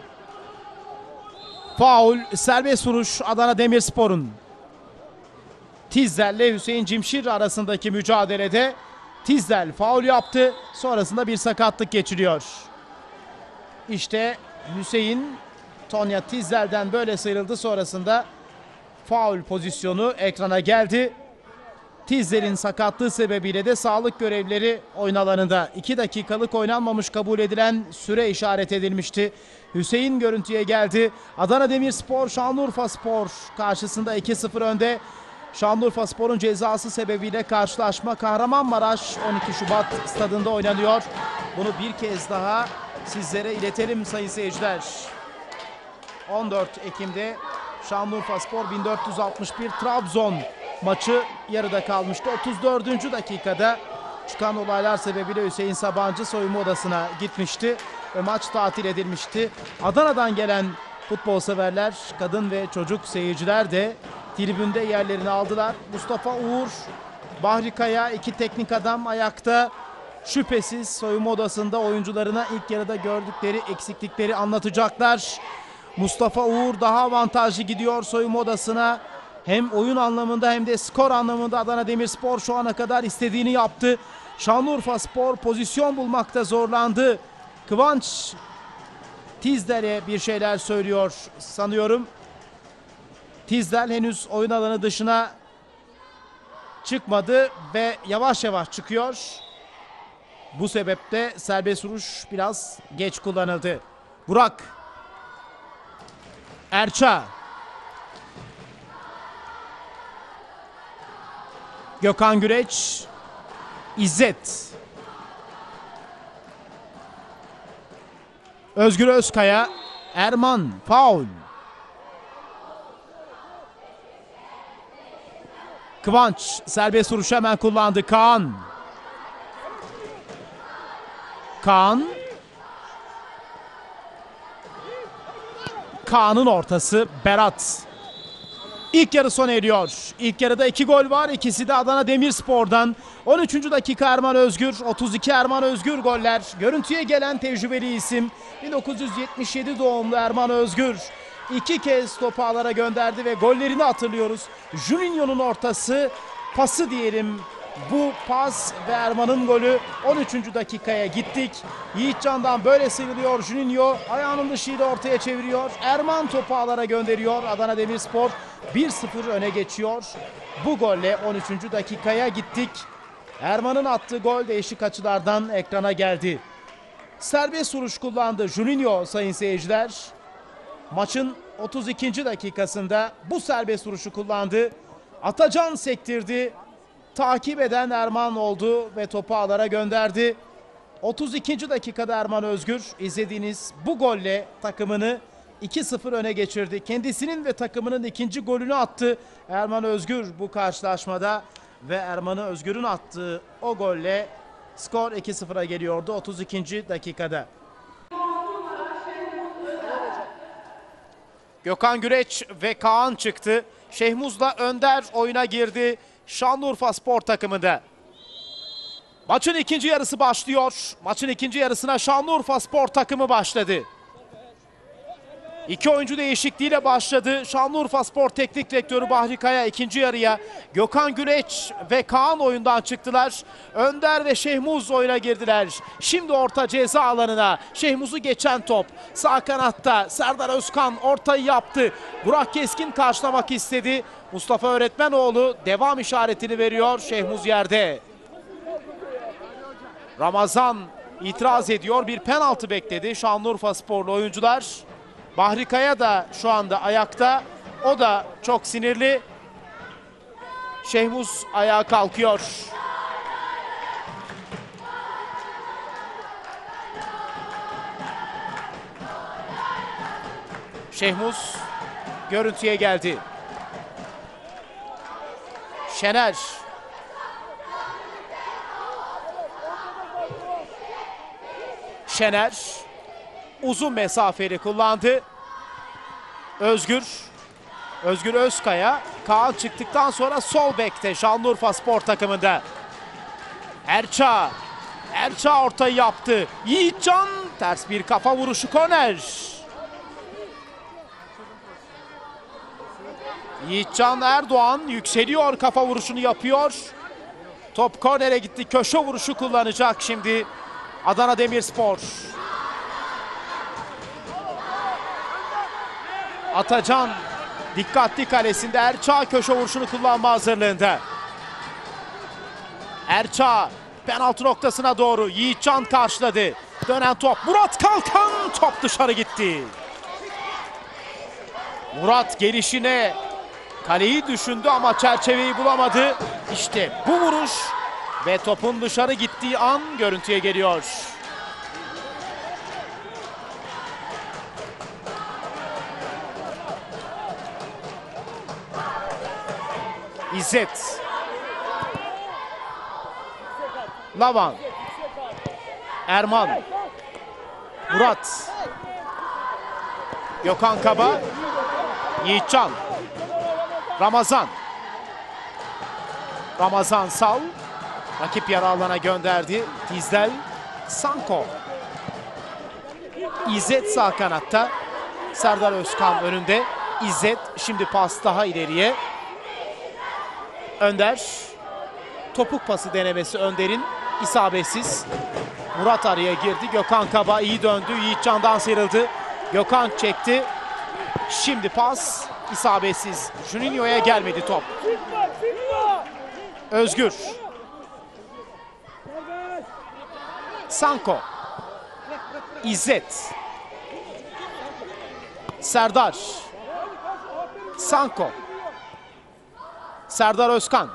Faul, serbest vuruş Adana Demirspor'un. Tizler'le Hüseyin Cimşir arasındaki mücadelede Tizler faul yaptı. Sonrasında bir sakatlık geçiriyor. İşte Hüseyin Tonya Tizler'den böyle sıyrıldı. Sonrasında faul pozisyonu ekrana geldi. Tizler'in sakatlığı sebebiyle de sağlık görevlileri oyun alanında 2 dakikalık oynanmamış kabul edilen süre işaret edilmişti. Hüseyin görüntüye geldi. Adana Demirspor Şanlıurfaspor karşısında 2-0 önde. Şanlıurfaspor'un cezası sebebiyle karşılaşma Kahramanmaraş 12 Şubat stadında oynanıyor. Bunu bir kez daha sizlere iletelim sayın seyirciler. 14 Ekim'de Şanlıurfaspor 1461 Trabzon maçı yarıda kalmıştı. 34. dakikada çıkan olaylar sebebiyle Hüseyin Sabancı soyunma odasına gitmişti ve maç tatil edilmişti. Adana'dan gelen futbol severler, kadın ve çocuk seyirciler de tribünde yerlerini aldılar. Mustafa Uğur, Bahri Kaya, 2 teknik adam ayakta. Şüphesiz soyunma odasında oyuncularına ilk yarıda gördükleri eksiklikleri anlatacaklar. Mustafa Uğur daha avantajlı gidiyor soyunma odasına. Hem oyun anlamında hem de skor anlamında Adana Demirspor şu ana kadar istediğini yaptı. Şanlıurfaspor pozisyon bulmakta zorlandı. Kıvanç Tizler'e bir şeyler söylüyor sanıyorum. Tizler henüz oyun alanı dışına çıkmadı ve yavaş yavaş çıkıyor. Bu sebeple serbest vuruş biraz geç kullanıldı. Burak. Erça. Gökhan Güreç. İzzet. Özgür Özkaya. Erman. Faul. Kıvanç serbest vuruşu hemen kullandı. Kaan. Kaan'ın ortası Berat. İlk yarı sona eriyor. İlk yarıda 2 gol var. İkisi de Adana Demirspor'dan. 13. dakika Erman Özgür, 32 Erman Özgür goller. Görüntüye gelen tecrübeli isim 1977 doğumlu Erman Özgür. 2 kez topu ağlara gönderdi ve gollerini hatırlıyoruz. Juninho'nun ortası, pası diyelim. Bu pas ve Erman'ın golü. 13. dakikaya gittik. Yiğitcan'dan böyle sıyrılıyor Juninho. Ayağının dışıyla ortaya çeviriyor. Erman topu ağlara gönderiyor. Adana Demirspor 1-0 öne geçiyor. Bu golle 13. dakikaya gittik. Erman'ın attığı gol değişik açılardan ekrana geldi. Serbest vuruş kullandı Juninho sayın seyirciler. Maçın 32. dakikasında bu serbest vuruşu kullandı. Atacan sektirdi. Takip eden Erman oldu ve topu ağlara gönderdi. 32. dakikada Erman Özgür izlediğiniz bu golle takımını 2-0 öne geçirdi. Kendisinin ve takımının ikinci golünü attı Erman Özgür bu karşılaşmada ve Erman Özgür'ün attığı o golle skor 2-0'a geliyordu 32. dakikada. Gökhan Güreç ve Kaan çıktı. Şehmuz'la Önder oyuna girdi Şanlıurfaspor takımında. Maçın ikinci yarısı başlıyor. Maçın ikinci yarısına Şanlıurfaspor takımı başladı. İki oyuncu değişikliğiyle başladı. Şanlıurfaspor Teknik Direktörü Bahri Kaya ikinci yarıya Gökhan Güleç ve Kaan oyundan çıktılar. Önder ve Şehmuz oyuna girdiler. Şimdi orta ceza alanına. Şehmuz'u geçen top. Sağ kanatta Serdar Özkan ortayı yaptı. Burak Keskin karşılamak istedi. Mustafa Öğretmenoğlu devam işaretini veriyor. Şehmuz yerde. Ramazan itiraz ediyor. Bir penaltı bekledi Şanlıurfasporlu oyuncular. Bahri Kaya da şu anda ayakta. O da çok sinirli. Şehmuz ayağa kalkıyor. Şehmuz görüntüye geldi. Şener. Şener uzun mesafeli kullandı. Özgür Özkaya. Kaan çıktıktan sonra sol bekte Şanlıurfaspor takımında. Erça ortayı yaptı. Yiğitcan ters bir kafa vuruşu, korner. Yiğitcan Erdoğan yükseliyor, kafa vuruşunu yapıyor. Top kornere gitti. Köşe vuruşu kullanacak şimdi Adana Demirspor. Atacan dikkatli kalesinde. Erça köşe vuruşunu kullanma hazırlığında. Erça penaltı noktasına doğru. Yiğitcan karşıladı. Dönen top. Murat Kalkan, top dışarı gitti. Murat gelişine kaleyi düşündü ama çerçeveyi bulamadı. İşte bu vuruş ve topun dışarı gittiği an görüntüye geliyor. İzzet. Lavan. Erman. Murat. Gökhan Kaba. Yiğitcan. Ramazan. Ramazan Sal. Rakip yarı alana gönderdi. Tizdel. Sanko. İzzet sağ kanatta. Serdar Özkan önünde. İzzet şimdi pas daha ileriye. Önder. Topuk pası denemesi Önder'in, isabetsiz. Murat araya girdi. Gökhan Kaba iyi döndü. Yiğitcan'dan sıyrıldı. Gökhan çekti. Şimdi pas isabetsiz. Juninho'ya gelmedi top. Özgür. Sanko. İzzet. Serdar. Sanko. Serdar Özkan.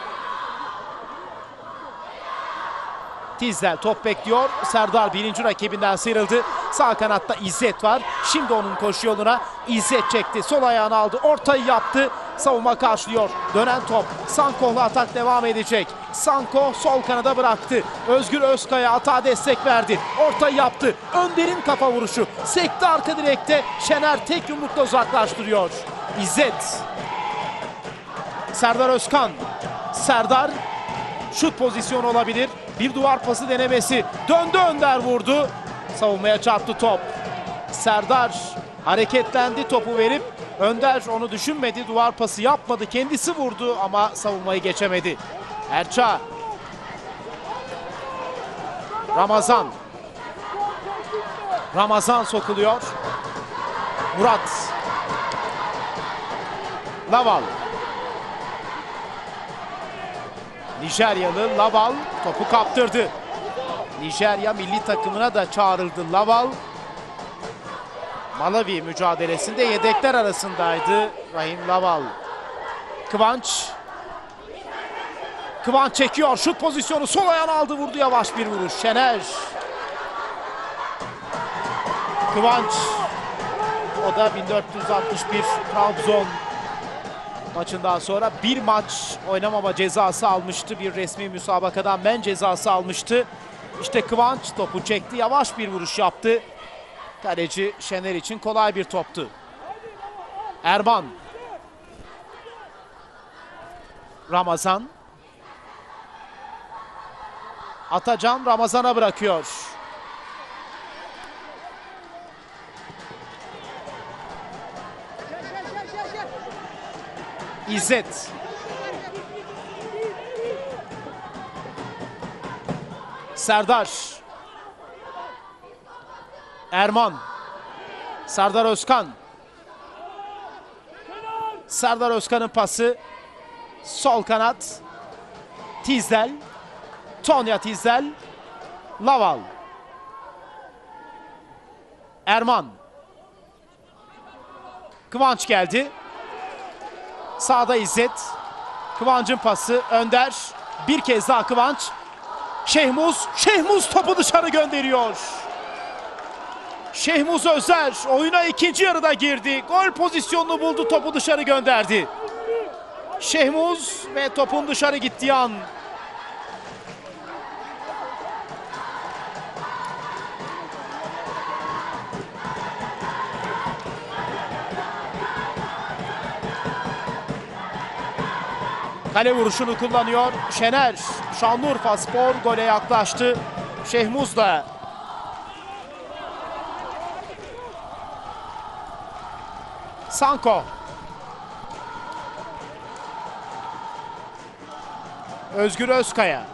Tizdel top bekliyor. Serdar birinci rakibinden sıyrıldı. Sağ kanatta İzzet var. Şimdi onun koşu yoluna. İzzet çekti. Sol ayağını aldı. Ortayı yaptı. Savunma karşılıyor. Dönen top. Sanko'la atak devam edecek. Sanko sol kanada bıraktı. Özgür Özkaya atağa destek verdi. Ortayı yaptı. Önder'in kafa vuruşu. Sekti arka direkte. Şener tek yumrukla uzaklaştırıyor. İzzet. Serdar Özkan. Serdar. Şut pozisyonu olabilir. Bir duvar pası denemesi. Döndü, Önder vurdu. Savunmaya çarptı top. Serdar hareketlendi, topu verip Önder onu düşünmedi. Duvar pası yapmadı. Kendisi vurdu ama savunmayı geçemedi. Erça. Ramazan. Ramazan sokuluyor. Murat. Laval. Nijeryalı Laval topu kaptırdı. Nijerya milli takımına da çağrıldı Laval. Malawi mücadelesinde yedekler arasındaydı Rahim Laval. Kıvanç. Kıvanç çekiyor. Şut pozisyonu. Sol ayağını aldı, vurdu. Yavaş bir vuruş. Şener. Kıvanç. O da 1461 Trabzon maçından sonra bir maç oynamama cezası almıştı. Bir resmi müsabakadan men cezası almıştı. İşte Kıvanç topu çekti. Yavaş bir vuruş yaptı. Kaleci Şener için kolay bir toptu. Erman. Ramazan. Atacan Ramazan'a bırakıyor. İzzet. Serdar. Erman. Serdar Özkan. Serdar Özkan'ın pası. Sol kanat. Tizdel. Tonya Tizdel. Laval. Erman. Kıvanç geldi. Sağda İzzet. Kıvanç'ın pası. Önder. Bir kez daha Kıvanç. Şehmuz. Şehmuz topu dışarı gönderiyor. Şehmuz Özer oyuna ikinci yarıda girdi. Gol pozisyonunu buldu, topu dışarı gönderdi. Şehmuz ve topun dışarı gittiği an. Kale vuruşunu kullanıyor Şener. Şanlıurfaspor gole yaklaştı. Şehmuz da. Sanko. Özgür Özkaya.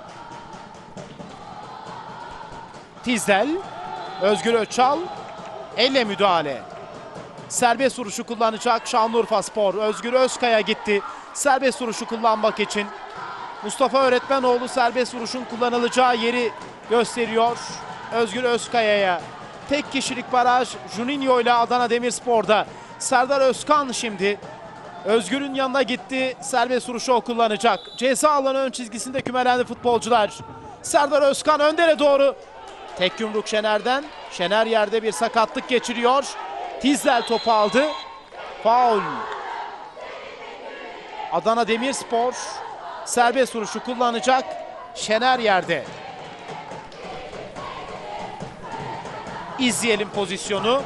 Tizdel. Özgür Öçal. Elle müdahale. Serbest vuruşu kullanacak Şanlıurfaspor. Özgür Özkaya gitti serbest vuruşu kullanmak için. Mustafa Öğretmenoğlu serbest vuruşun kullanılacağı yeri gösteriyor Özgür Özkaya'ya. Tek kişilik baraj Juninho ile Adana Demirspor'da. Serdar Özkan şimdi Özgür'ün yanına gitti. Serbest vuruşu o kullanacak. Ceza alanı ön çizgisinde kümelendi futbolcular. Serdar Özkan Önder'e doğru. Tek yumruk Şener'den. Şener yerde bir sakatlık geçiriyor. Tizdel topu aldı. Faul. Adana Demirspor serbest vuruşu kullanacak. Şener yerde. İzleyelim pozisyonu.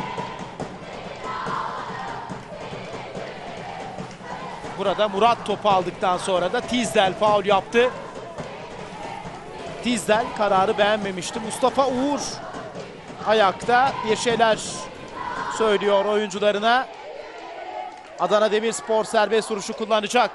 Burada Murat topu aldıktan sonra da Tizdel faul yaptı. Tizdel kararı beğenmemişti. Mustafa Uğur ayakta bir şeyler söylüyor oyuncularına. Adana Demirspor serbest vuruşu kullanacak.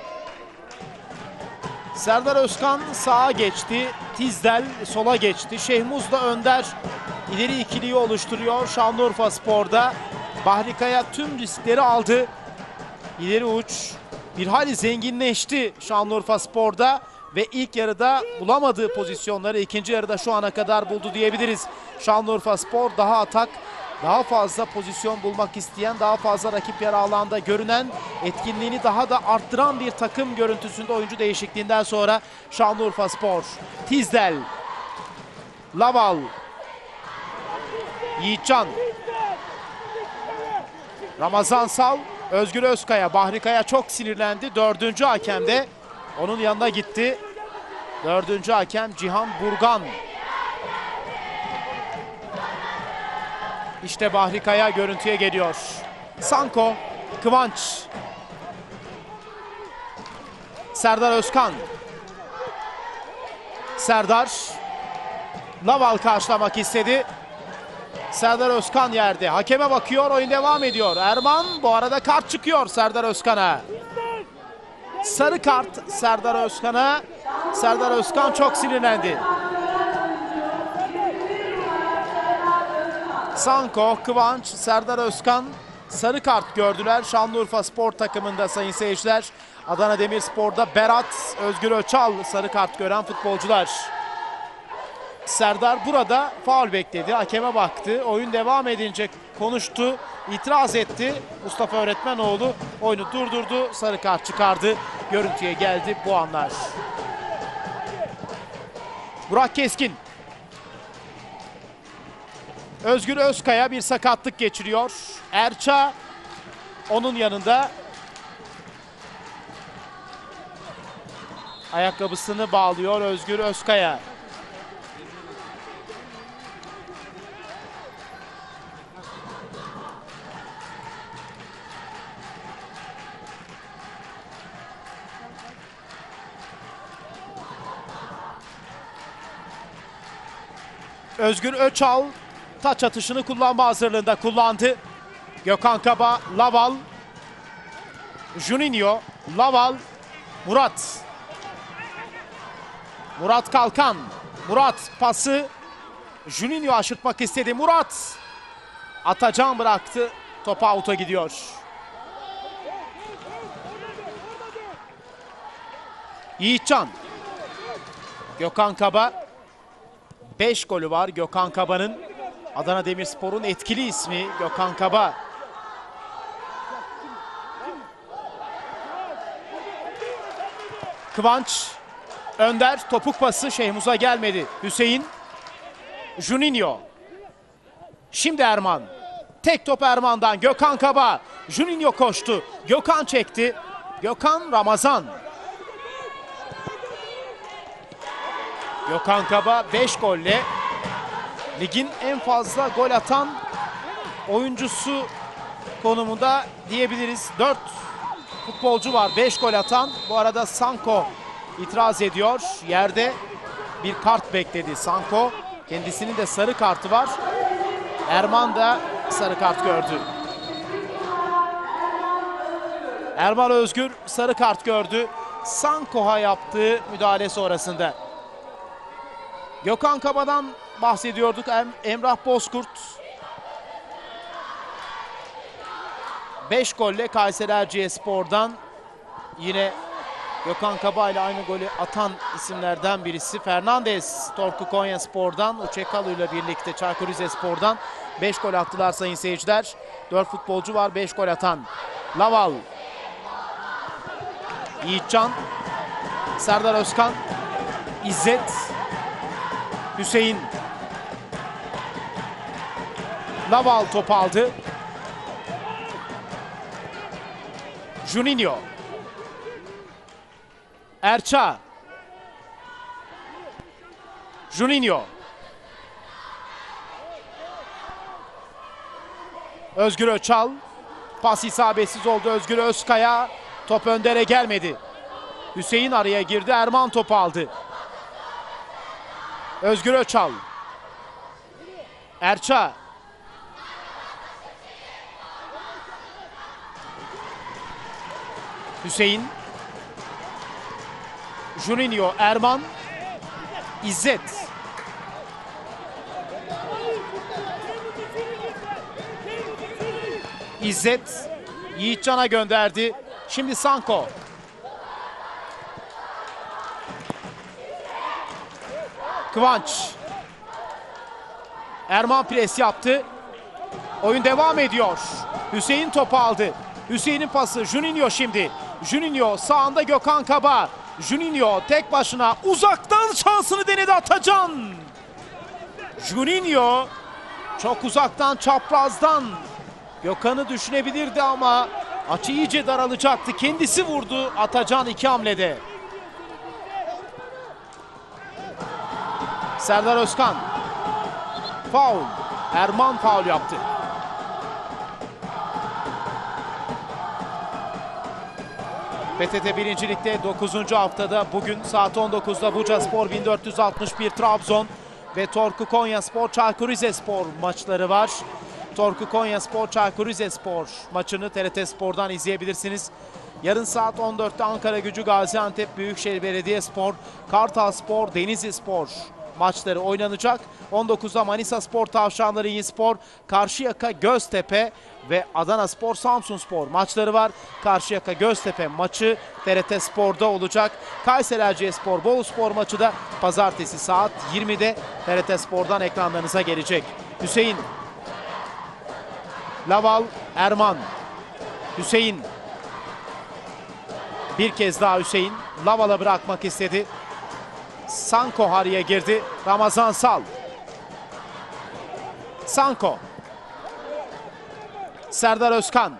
Serdar Özkan sağa geçti. Tizdel sola geçti. Şehmuz'la Önder ileri ikiliyi oluşturuyor Şanlıurfaspor'da. Bahri Kaya tüm riskleri aldı. İleri uç bir hali zenginleşti Şanlıurfaspor'da ve ilk yarıda bulamadığı pozisyonları ikinci yarıda şu ana kadar buldu diyebiliriz. Şanlıurfaspor daha atak, daha fazla pozisyon bulmak isteyen, daha fazla rakip yarı alanda görünen, etkinliğini daha da arttıran bir takım görüntüsünde oyuncu değişikliğinden sonra Şanlıurfaspor. Tizdel, Laval, Yiğitcan, Ramazan Sal, Özgür Özkaya. Bahri Kaya çok sinirlendi. Dördüncü hakem de onun yanına gitti. Dördüncü hakem Cihan Burgan. İşte Bahri Kaya görüntüye geliyor. Sanko, Kıvanç. Serdar Özkan. Serdar. Laval karşılamak istedi. Serdar Özkan yerde. Hakeme bakıyor. Oyun devam ediyor. Erman bu arada kart çıkıyor Serdar Özkan'a. Sarı kart Serdar Özkan'a. Serdar Özkan çok sinirlendi. Sanko, Kıvanç, Serdar Özkan sarı kart gördüler. Şanlıurfaspor takımında sayın seyirciler. Adana Demirspor'da Berat, Özgür Öçal sarı kart gören futbolcular. Serdar burada faul bekledi. Hakeme baktı. Oyun devam edince konuştu. İtiraz etti. Mustafa Öğretmenoğlu oyunu durdurdu. Sarı kart çıkardı. Görüntüye geldi bu anlar. Burak Keskin. Özgür Özkaya bir sakatlık geçiriyor. Erça onun yanında. Ayakkabısını bağlıyor Özgür Özkaya. Özgür Öçal taç atışını kullanma hazırlığında kullandı. Gökhan Kaba, Laval. Juninho, Laval, Murat. Murat Kalkan. Murat pası. Juninho aşırtmak istedi. Murat. Atacan bıraktı. Top out'a gidiyor. Yiğitcan. Gökhan Kaba. 5 golü var Gökhan Kaba'nın. Adana Demirspor'un etkili ismi Gökhan Kaba. Kıvanç. Önder. Topuk pası Şehmuz'a gelmedi. Hüseyin. Juninho. Şimdi Erman. Tek top Erman'dan. Gökhan Kaba. Juninho koştu. Gökhan çekti. Gökhan Ramazan. Gökhan Kaba 5 golle ligin en fazla gol atan oyuncusu konumunda diyebiliriz. 4 futbolcu var 5 gol atan. Bu arada Sanko itiraz ediyor. Yerde bir kart bekledi Sanko. Kendisinin de sarı kartı var. Erman da sarı kart gördü. Erman Özgür sarı kart gördü. Sanko'ya yaptığı müdahale sonrasında. Gökhan Kaba'dan bahsediyorduk. Emrah Bozkurt 5 golle Kayseri Erciyespor'dan yine Gökhan Kaba ile aynı golü atan isimlerden birisi. Fernandez Torku Konyaspor'dan, Uçekalu ile birlikte Çaykur Rizespor'dan 5 gol attılar sayın seyirciler. 4 futbolcu var 5 gol atan. Laval, Yiğitcan, Serdar Özkan, İzzet, Hüseyin. Laval top aldı. Juninho. Erça. Juninho. Özgür Öçal. Pas isabetsiz oldu Özgür Özkaya. Top Önder'e gelmedi. Hüseyin araya girdi. Erman topu aldı. Özgür Öçal. Erça. Hüseyin. Juninho, Erman. İzzet. İzzet Yiğitcan'a gönderdi. Şimdi Sanko. Kıvanç. Erman pres yaptı. Oyun devam ediyor. Hüseyin topu aldı. Hüseyin'in pası. Juninho şimdi. Juninho sağında Gökhan Kaba. Juninho tek başına uzaktan şansını denedi Atacan. Juninho çok uzaktan, çaprazdan Gökhan'ı düşünebilirdi ama açı iyice daralacaktı. Kendisi vurdu Atacan 2 hamlede. Serdar Özkan. Faul. Erman faul yaptı. PTT 1. Lig'de 9. haftada bugün saat 19'da Bucaspor 1461 Trabzon ve Torku Konyaspor Çaykur Rizespor maçları var. Torku Konyaspor Çaykur Rizespor maçını TRT Spor'dan izleyebilirsiniz. Yarın saat 14'te Ankaragücü Gaziantep Büyükşehir Belediyespor, Kartalspor Denizlispor maçları oynanacak. 19'da Manisaspor Tavşanları İyispor, Karşıyaka Göztepe ve Adanaspor Samsunspor maçları var. Karşıyaka Göztepe maçı TRT Spor'da olacak. Kayseri Erciyesspor Boluspor maçı da pazartesi saat 20'de TRT Spor'dan ekranlarınıza gelecek. Hüseyin. Laval, Erman. Hüseyin. Bir kez daha Hüseyin. Laval'a bırakmak istedi. Sanko araya girdi. Ramazan Sal. Sanko. Serdar Özkan.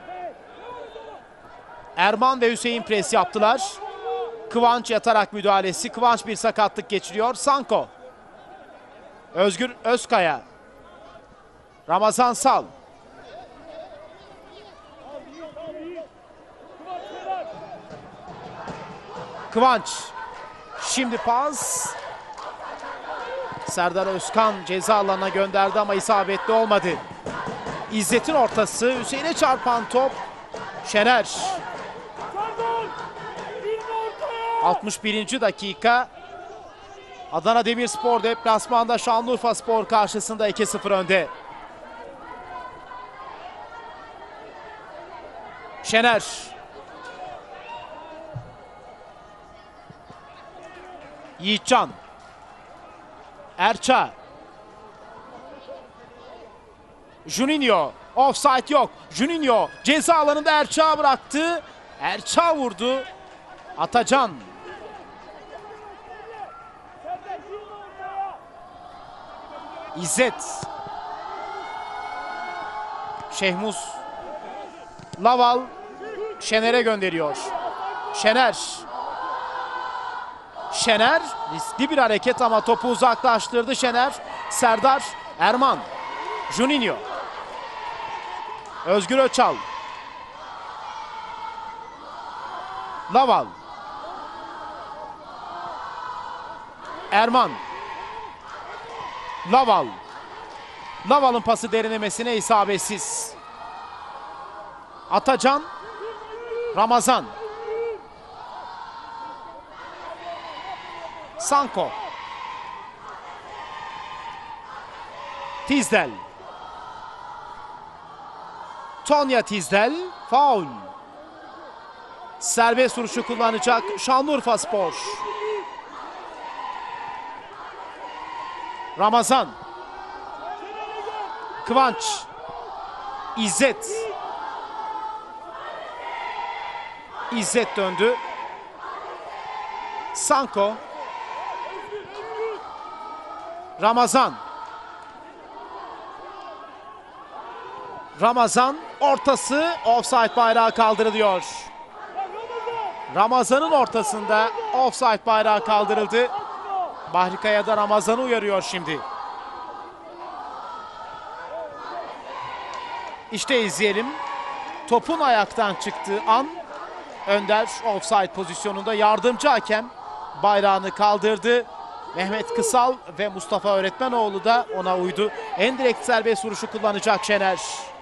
Erman ve Hüseyin pres yaptılar. Kıvanç yatarak müdahalesi. Kıvanç bir sakatlık geçiriyor. Sanko. Özgür Özkaya. Ramazan Sal. Kıvanç. Şimdi pas. Serdar Özkan ceza alanına gönderdi ama isabetli olmadı. İzzet'in ortası. Hüseyin'e çarpan top. Şener. 61. dakika. Adana Demirspor deplasmanda Şanlıurfaspor karşısında 2-0 önde. Şener. Yiğitcan. Erça. Juninho. Offside yok. Juninho ceza alanında Erça bıraktı. Erça vurdu. Atacan. İzzet. Şehmuz. Laval. Şener'e gönderiyor. Şener. Şener riskli bir hareket ama topu uzaklaştırdı Şener. Serdar. Erman. Juninho. Özgür Öçal. Laval. Erman. Laval. Laval'ın pası derinlemesine isabetsiz. Atacan. Ramazan. Sanko. Tizdel. Tonya Tizdel. Faul. Serbest vuruşu kullanacak Şanlıurfaspor. Ramazan. Kıvanç. İzzet. İzzet döndü. Sanko. Ramazan. Ramazan ortası offside bayrağı kaldırılıyor. Ramazan'ın ortasında offside bayrağı kaldırıldı. Bahri Kaya da Ramazan'ı uyarıyor şimdi. İşte izleyelim. Topun ayaktan çıktığı an Önder offside pozisyonunda, yardımcı hakem bayrağını kaldırdı. Mehmet Kısal ve Mustafa Öğretmenoğlu da ona uydu. En direkt serbest vuruşu kullanacak Şener.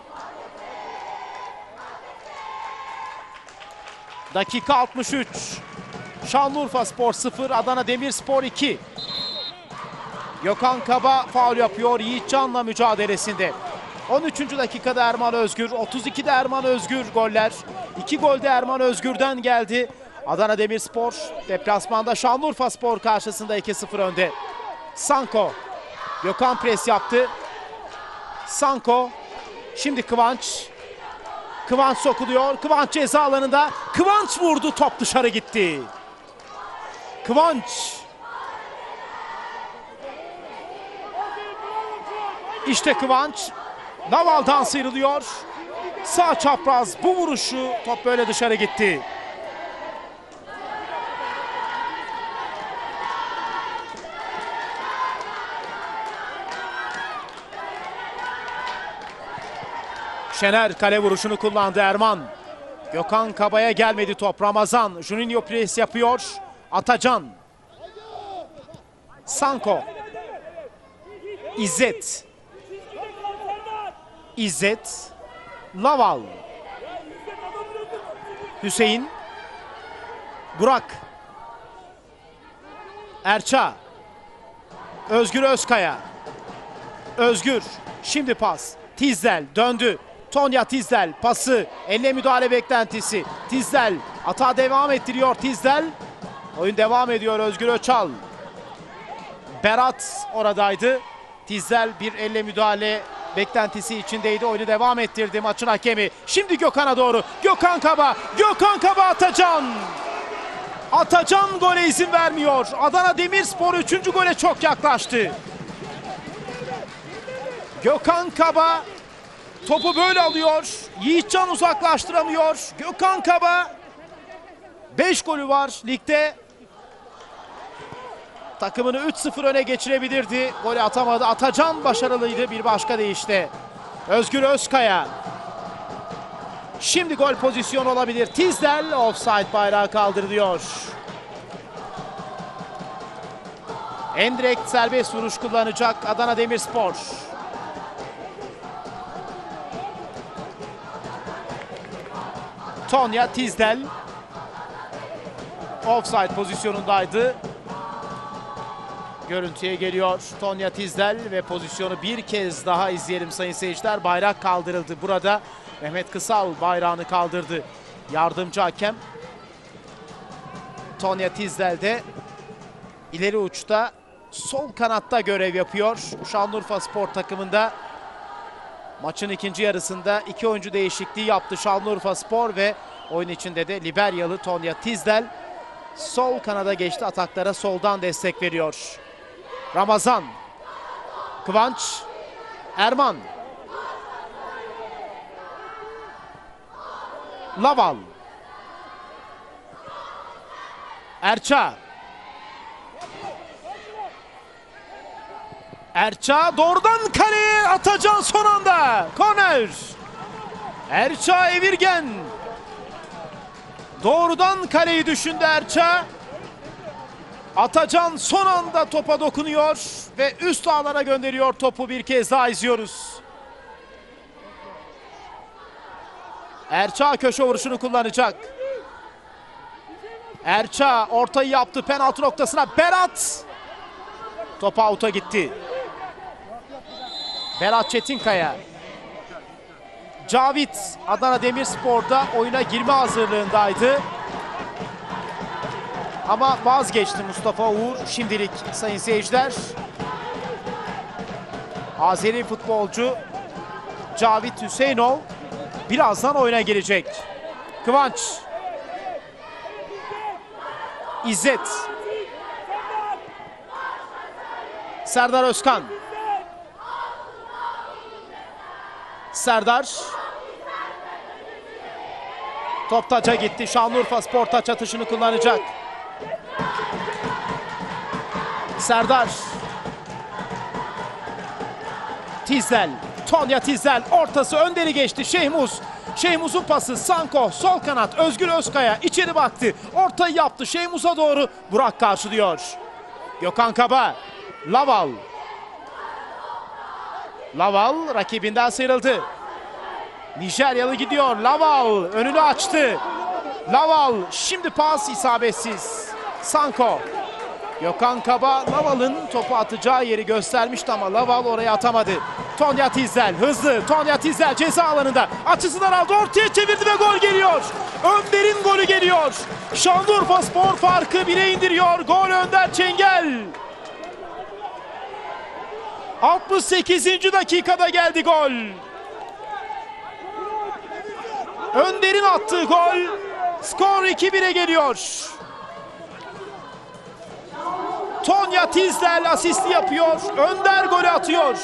Dakika 63. Şanlıurfaspor 0, Adana Demirspor 2. Gökhan Kaba faul yapıyor Yiğitcan'la mücadelesinde. 13. dakikada Erman Özgür, 32'de Erman Özgür goller. 2 gol de Erman Özgür'den geldi. Adana Demirspor deplasmanda Şanlıurfaspor karşısında 2-0 önde. Sanko. Gökhan pres yaptı. Sanko. Şimdi Kıvanç. Kıvanç sokuluyor. Kıvanç ceza alanında. Kıvanç vurdu. Top dışarı gitti. Kıvanç. İşte Kıvanç. Laval'dan sıyrılıyor. Sağ çapraz bu vuruşu, top böyle dışarı gitti. Şener kale vuruşunu kullandı Erman. Gökhan Kaba'ya gelmedi top. Ramazan. Juninho pres yapıyor. Atacan. Sanko. İzzet. İzzet. Laval. Hüseyin. Burak. Erça. Özgür Özkaya. Özgür. Şimdi pas. Tizdel döndü. Tonya Tizdel pası. Elle müdahale beklentisi. Tizdel atağa devam ettiriyor Tizdel. Oyun devam ediyor Özgür Öçal. Berat oradaydı. Tizdel bir elle müdahale beklentisi içindeydi. Oyunu devam ettirdi maçın hakemi. Şimdi Gökhan'a doğru. Gökhan Kaba. Gökhan Kaba Atacan. Atacan gole izin vermiyor. Adana Demirspor 3. gole çok yaklaştı. Gökhan Kaba topu böyle alıyor. Yiğitcan uzaklaştıramıyor. Gökhan Kaba 5 golü var ligde. Takımını 3-0 öne geçirebilirdi. Golü atamadı. Atacan başarılıydı bir başka deyişle. Özgür Özkaya. Şimdi gol pozisyonu olabilir. Tizdel offside bayrağı kaldırılıyor. En direkt serbest vuruş kullanacak Adana Demirspor. Tonya Tizdel. offside pozisyonundaydı. Görüntüye geliyor Tonya Tizdel ve pozisyonu bir kez daha izleyelim sayın seyirciler. Bayrak kaldırıldı. Burada Mehmet Kısal bayrağını kaldırdı. Yardımcı hakem Tonya Tizdel de ileri uçta sol kanatta görev yapıyor. Şanlıurfaspor takımında maçın ikinci yarısında 2 oyuncu değişikliği yaptı Şanlıurfaspor ve oyun içinde de Liberyalı Tonya Tizdel sol kanada geçti. Ataklara soldan destek veriyor. Ramazan, Kıvanç, Erman, Laval, Erça, doğrudan kaleye Atacan son anda. Korner. Erça Evirgen. Doğrudan kaleyi düşündü Erça. Atacan son anda topa dokunuyor ve üst ağlara gönderiyor topu, bir kez daha izliyoruz. Erça köşe vuruşunu kullanacak. Erça ortayı yaptı penaltı noktasına. Berat. Top out'a gitti. Berat Çetinkaya. Cavit Adana Demirspor'da oyuna girme hazırlığındaydı. Ama vazgeçti Mustafa Uğur şimdilik sayın seyirciler. Azeri futbolcu Cavit Hüseyinov birazdan oyuna girecek. Kıvanç. İzzet. Serdar Özkan. Serdar. Top taça gitti. Şanlıurfaspor taç atışını kullanacak. Serdar. Tizdel. Tonya Tizdel. Ortası Önder'i geçti. Şehmuz. Şehmuz'un pası. Sanko. Sol kanat. Özgür Özkaya. içeri baktı. Ortayı yaptı. Şehmuz'a doğru. Burak karşılıyor. Gökhan Kaba. Laval. Laval rakibinden sıyrıldı. Nijeryalı gidiyor. Laval önünü açtı. Laval şimdi pas isabetsiz. Sanko. Gökhan Kaba Laval'ın topu atacağı yeri göstermişti ama Laval oraya atamadı. Tonya Tizdel hızlı. Tonya Tizdel ceza alanında. Açısından aldı. Ortaya çevirdi ve gol geliyor. Önder'in golü geliyor. Şanlıurfaspor farkı 1'e indiriyor. Gol Önder Çengel. 68. dakikada geldi gol. Önder'in attığı gol. Skor 2-1'e geliyor. Tonya Tizdel asisti yapıyor. Önder golü atıyor.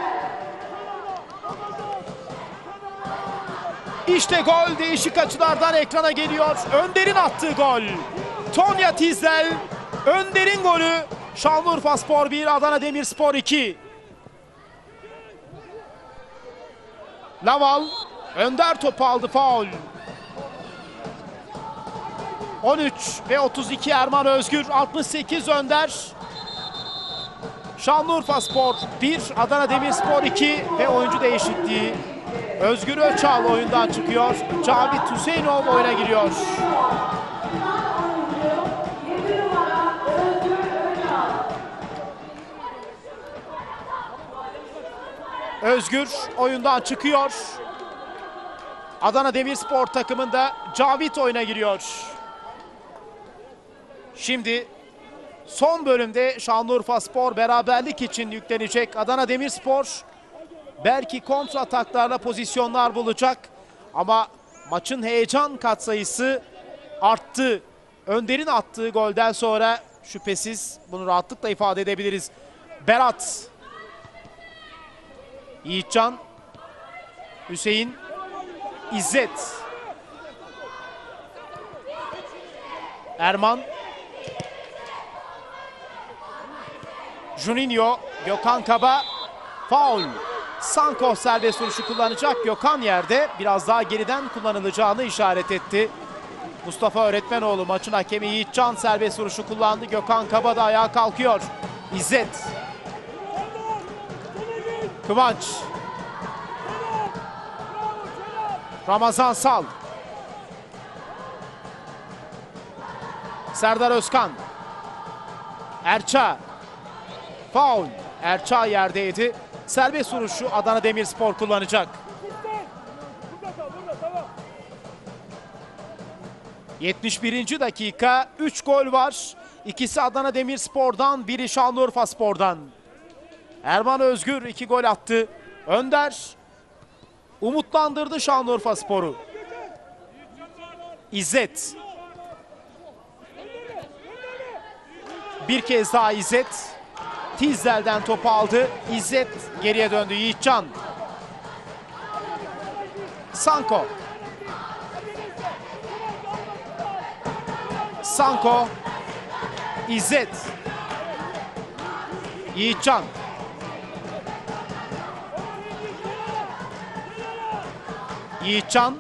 İşte gol değişik açılardan ekrana geliyor. Önder'in attığı gol. Tonya Tizdel. Önder'in golü. Şanlıurfaspor 1, Adana Demirspor 2. Laval. Önder topu aldı, faul. 13 ve 32 Erman Özgür, 68 Önder. Şanlıurfaspor 1, Adana Demirspor 2 ve oyuncu değişikliği. Özgür Öçal oyundan çıkıyor. Cavit Hüseyinov oyuna giriyor. Özgür oyundan çıkıyor. Adana Demirspor takımında Cavit oyuna giriyor. Şimdi son bölümde Şanlıurfaspor beraberlik için yüklenecek. Adana Demirspor belki kontra ataklarla pozisyonlar bulacak. Ama maçın heyecan katsayısı arttı. Önder'in attığı golden sonra şüphesiz bunu rahatlıkla ifade edebiliriz. Berat. Yiğitcan. Hüseyin. İzzet. Erman. Juninho. Gökhan Kaba. Faul. Sanko serbest vuruşu kullanacak. Gökhan yerde biraz daha geriden kullanılacağını işaret etti. Mustafa Öğretmenoğlu maçın hakemi Yiğitcan serbest vuruşu kullandı. Gökhan Kaba da ayağa kalkıyor. İzzet. Kıvanç. Ramazan Sal. Serdar Özkan. Erça. Faul. Erça yerdeydi. Serbest vuruşu Adana Demirspor kullanacak. 71. dakika, 3 gol var. İkisi Adana Demirspor'dan, biri Şanlıurfaspor'dan. Erman Özgür 2 gol attı. Önder umutlandırdı Şanlıurfaspor'u. İzzet. Bir kez daha İzzet. Tizdel'den topu aldı. İzzet geriye döndü. Yiğitcan. Sanko. Sanko. İzzet. Yiğitcan. Yiğitcan.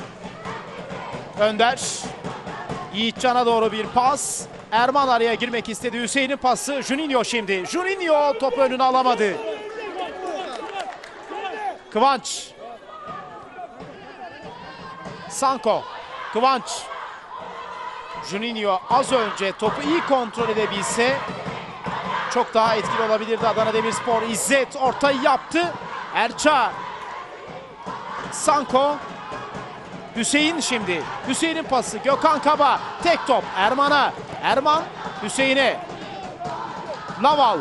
Önder. Yiğitcan'a doğru bir pas. Erman araya girmek istedi. Hüseyin'in pası. Juninho şimdi. Juninho topu önüne alamadı. Kıvanç. Sanko. Kıvanç. Juninho az önce topu iyi kontrol edebilse çok daha etkili olabilirdi Adana Demirspor. İzzet ortayı yaptı. Erça. Sanko. Hüseyin şimdi. Hüseyin'in pası. Gökhan Kaba. Tek top. Erman'a. Erman. Hüseyin'e. Laval.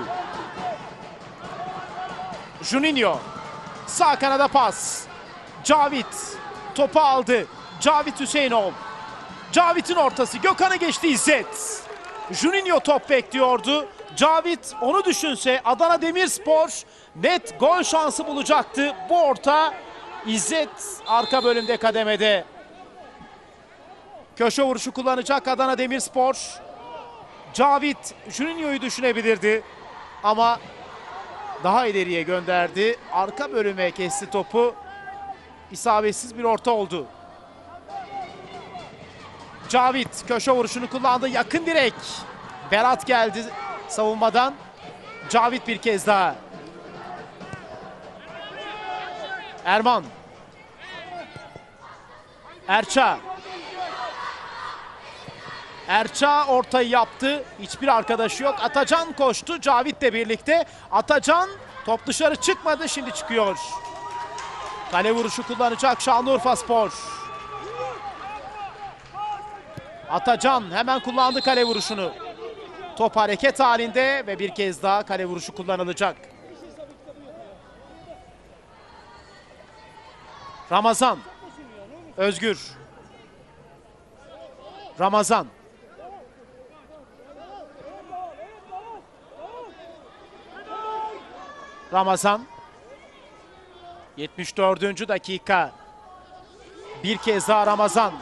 Juninho. Sağ kanada pas. Cavit. Topu aldı. Cavit Hüseyinov. Cavit'in ortası. Gökhan'a geçti İzzet. Juninho top bekliyordu. Cavit onu düşünse Adana Demirspor net gol şansı bulacaktı. Bu orta İzzet arka bölümde kademede. Köşe vuruşu kullanacak Adana Demirspor. Cavit Juninho'yu düşünebilirdi ama daha ileriye gönderdi. Arka bölüme kesti topu. İsabetsiz bir orta oldu. Cavit köşe vuruşunu kullandı. Yakın direk. Berat geldi savunmadan. Cavit bir kez daha. Erman. Erça. Erça ortayı yaptı. Hiçbir arkadaşı yok. Atacan koştu Cavit'le birlikte. Atacan top dışarı çıkmadı. Şimdi çıkıyor. Kale vuruşu kullanacak Şanlıurfaspor. Atacan hemen kullandı kale vuruşunu. Top hareket halinde ve bir kez daha kale vuruşu kullanılacak. Ramazan. Özgür. Ramazan. Ramazan. 74. dakika. Bir kez daha Ramazan.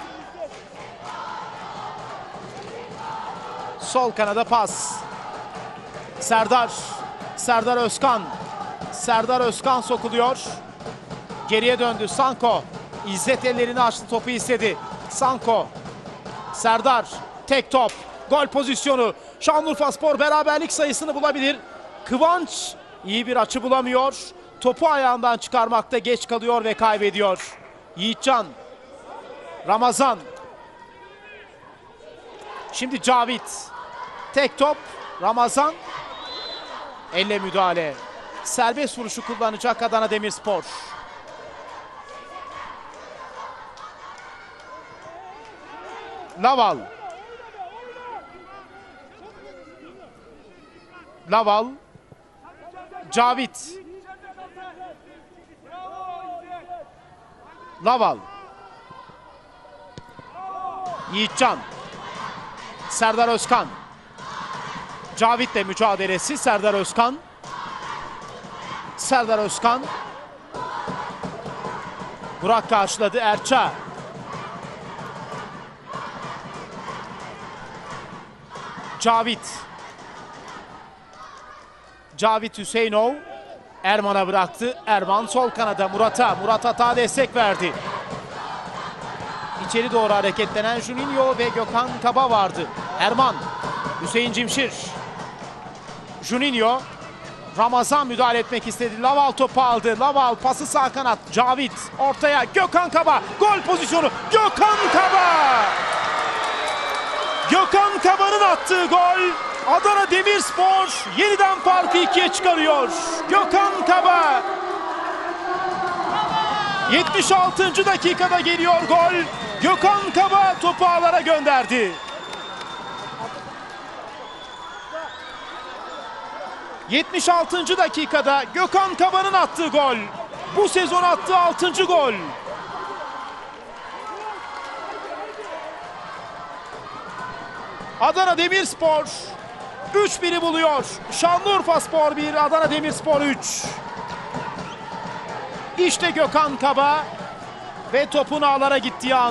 Sol kanada pas. Serdar. Serdar Özkan. Serdar Özkan sokuluyor. Geriye döndü Sanko. İzzet ellerini açtı, topu istedi. Sanko. Serdar. Tek top. Gol pozisyonu. Şanlıurfaspor beraberlik sayısını bulabilir. Kıvanç iyi bir açı bulamıyor. Topu ayağından çıkarmakta geç kalıyor ve kaybediyor. Yiğitcan. Ramazan. Şimdi Cavit. Tek top. Ramazan. Elle müdahale. Serbest vuruşu kullanacak Adana Demirspor. Laval. Laval. Cavit. Laval. Yiğitcan. Serdar Özkan. Cavit'le mücadelesi. Serdar Özkan. Serdar Özkan. Burak karşıladı. Erça. Cavit. Cavit Hüseyinov. Erman'a bıraktı. Erman sol kanada Murat'a. Murat hata destek verdi. İçeri doğru hareketlenen Juninho ve Gökhan Kaba vardı. Erman. Hüseyin Cimşir. Juninho. Ramazan müdahale etmek istedi. Laval topu aldı. Laval pası sağ kanat. Cavit ortaya. Gökhan Kaba. Gol pozisyonu. Gökhan Kaba. Gökhan Kaba'nın attığı gol. Adana Demirspor yeniden farkı 2'ye çıkarıyor. Gökhan Kaba. 76. dakikada geliyor gol. Gökhan Kaba topu ağlara gönderdi. 76. dakikada Gökhan Kaba'nın attığı gol. Bu sezon attığı 6. gol. Adana Demirspor 3-1'i buluyor. Şanlıurfaspor 1, Adana Demirspor 3. İşte Gökhan Kaba ve topun ağlara gittiği an.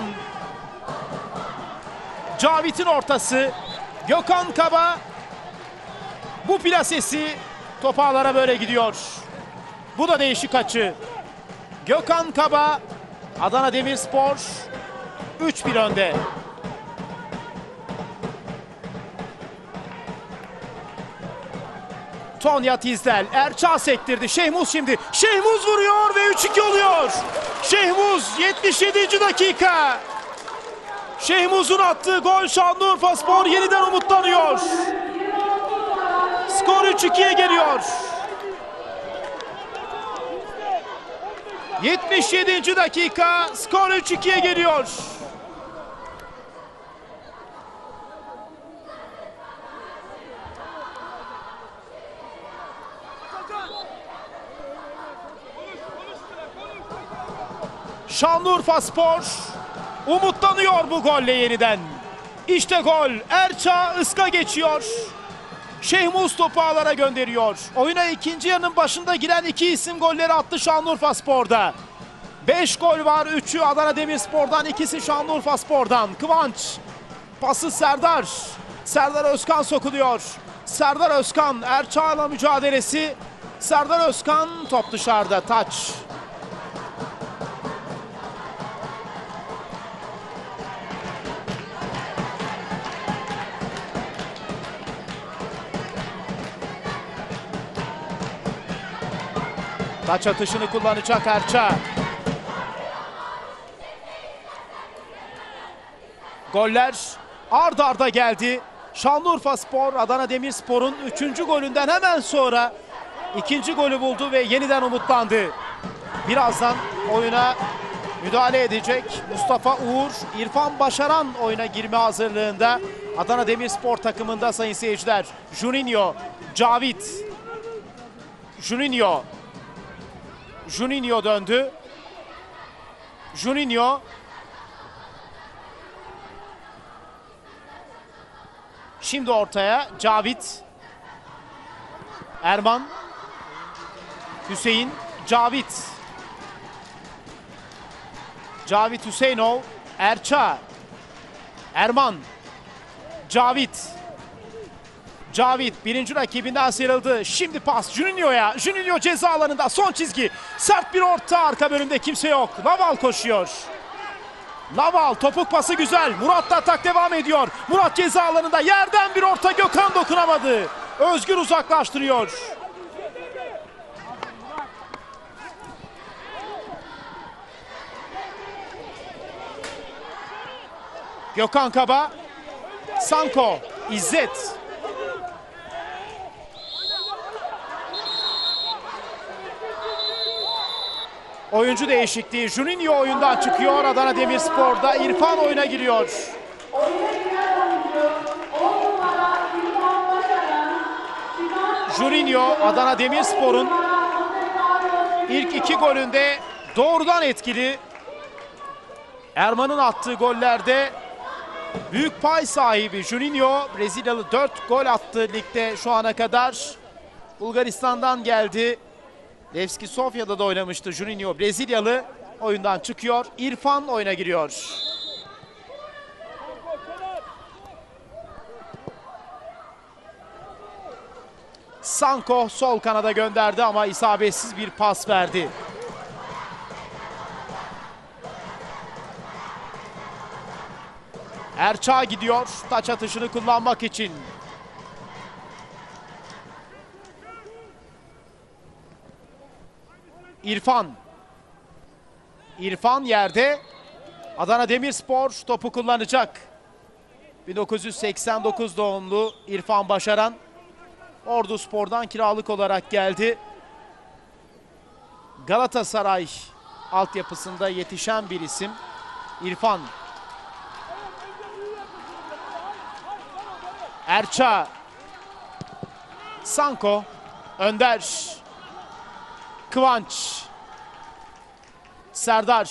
Cavit'in ortası. Gökhan Kaba bu plasesi top ağlara böyle gidiyor. Bu da değişik açı. Gökhan Kaba, Adana Demirspor 3-1 önde. Tonya Tizdel, Erçağ sektirdi. Şehmuz şimdi. Şehmuz vuruyor ve 3-2 oluyor. Şehmuz 77. dakika. Şehmuz'un attığı gol Şanlıurfaspor yeniden umutlanıyor. Skor 3-2'ye geliyor. 77. dakika, skor 3-2'ye geliyor. Şanlıurfaspor umutlanıyor bu golle yeniden. İşte gol. Erçağ ıska geçiyor. Şehmuz topu ağlara gönderiyor. Oyuna ikinci yarının başında giren iki isim golleri attı Şanlıurfaspor'da. 5 gol var. 3'ü Adana Demirspor'dan, ikisi Şanlıurfaspor'dan. Kıvanç. Pası Serdar. Serdar Özkan sokuluyor. Serdar Özkan, Erçağ'la mücadelesi. Serdar Özkan, top dışarıda. Taç. Taç atışını kullanacak Erçağ. Goller ard arda geldi. Şanlıurfaspor, Adana Demirspor'un 3. golünden hemen sonra 2. golü buldu ve yeniden umutlandı. Birazdan oyuna müdahale edecek Mustafa Uğur, İrfan Başaran oyuna girme hazırlığında. Adana Demirspor takımında sayın seyirciler. Juninho, Cavit. Juninho döndü. Juninho. Şimdi ortaya Cavit. Erman. Hüseyin. Cavit. Cavit Hüseyinov. Erçağ. Erman. Cavit. Cavit birinci rakibinden sıyrıldı. Şimdi pas Juninho'ya. Juninho ceza alanında, son çizgi. Sert bir orta, arka bölümde kimse yok. Naval koşuyor. Naval, topuk pası güzel. Murat'ta atak devam ediyor. Murat ceza alanında, yerden bir orta, Gökhan dokunamadı. Özgür uzaklaştırıyor. Gökhan Kaba. Sanko. İzzet. Oyuncu değişikliği. Juninho oyundan çıkıyor. Adana Demirspor'da İrfan oyuna giriyor. Juninho, Adana Demirspor'un ilk 2 golünde doğrudan etkili. Erman'ın attığı gollerde büyük pay sahibi Juninho. Brezilyalı 4 gol attı ligde şu ana kadar. Bulgaristan'dan geldi. Levski Sofya'da da oynamıştı Juninho. Brezilyalı oyundan çıkıyor. İrfan oyuna giriyor. Sanko sol kanada gönderdi ama isabetsiz bir pas verdi. Erçağ gidiyor taç atışını kullanmak için. İrfan. İrfan yerde. Adana Demirspor topu kullanacak. 1989 doğumlu İrfan Başaran. Orduspor'dan kiralık olarak geldi. Galatasaray altyapısında yetişen bir isim. İrfan. Erça. Sanko. Önder. Kıvanç. Serdar.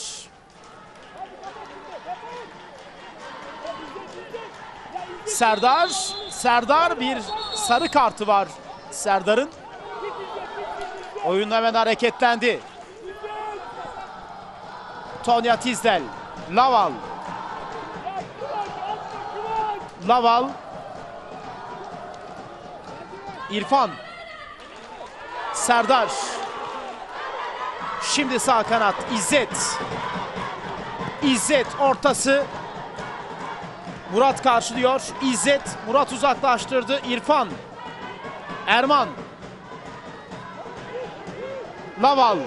Serdar bir sarı kartı var Serdar'ın. Oyun hemen hareketlendi. Tonya Tizdel. Laval. İrfan. Serdar. Şimdi sağ kanat İzzet ortası. Murat karşılıyor. Murat uzaklaştırdı. İrfan. Erman. Laval.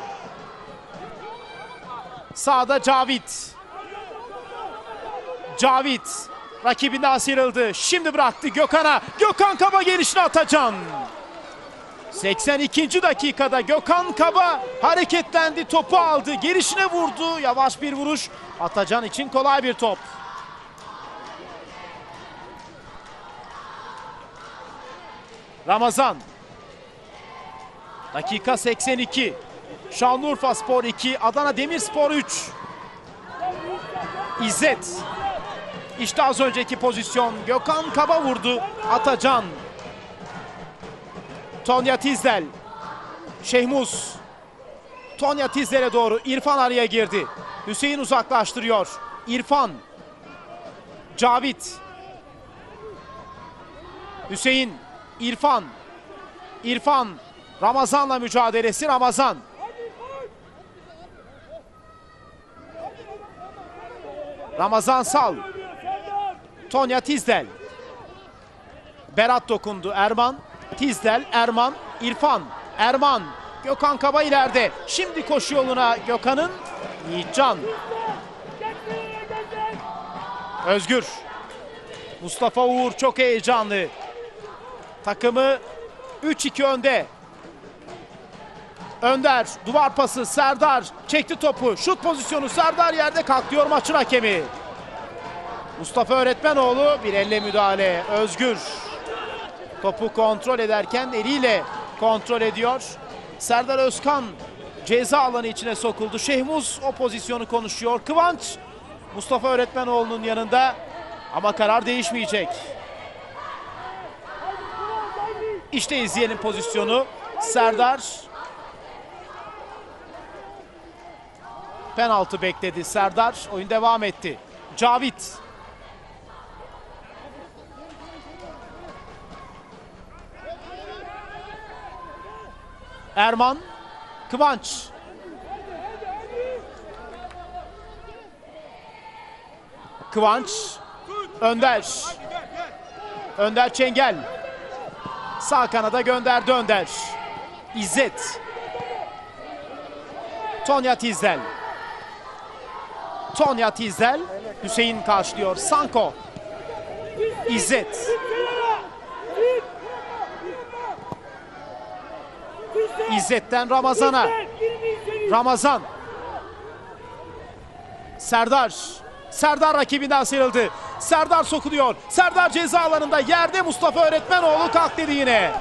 Sağda Cavit. Rakibinden sıyrıldı. Şimdi bıraktı Gökhan'a. Gökhan Kaba gelişine Atacan. 82. dakikada Gökhan Kaba hareketlendi. Topu aldı. Gelişine vurdu. Yavaş bir vuruş. Atacan için kolay bir top. Ramazan. Dakika 82. Şanlıurfaspor 2, Adana Demirspor 3. İzzet. İşte az önceki pozisyon. Gökhan Kaba vurdu. Atacan. Tonya Tizdel. Şehmus. Tonya Tizdel'e doğru. İrfan araya girdi. Hüseyin uzaklaştırıyor. İrfan. Cavit. Hüseyin. İrfan. Ramazan'la mücadelesi. Ramazan Sal. Tonya Tizdel. Berat dokundu. Erman. Tizdel. Erman. İrfan. Erman. Gökhan Kaba ileride. Şimdi koşu yoluna Gökhan'ın. Yiğitcan. Özgür. Mustafa Uğur çok heyecanlı. Takımı 3-2 önde. Önder, duvar pası, Serdar çekti topu. Şut pozisyonu, Serdar yerde kalkıyor maçın hakemi. Mustafa Öğretmenoğlu bir elle müdahale. Özgür topu kontrol ederken eliyle kontrol ediyor. Serdar Özkan ceza alanı içine sokuldu. Şehmuz o pozisyonu konuşuyor. Kıvanç Mustafa Öğretmenoğlu'nun yanında ama karar değişmeyecek. İşte izleyelim pozisyonu. Serdar penaltı bekledi. Serdar oyun devam etti. Cavit. Erman. Kıvanç. Önder. Önder Çengel. Sağ kanada gönderdi Önder. İzzet. Tonya Tizdel. Hüseyin karşılıyor. Sanko. İzzet. İzzet'ten Ramazan'a. Ramazan. Serdar rakibinden sıyrıldı. Serdar sokuluyor. Serdar ceza alanında yerde. Mustafa Öğretmenoğlu kalk dedi yine.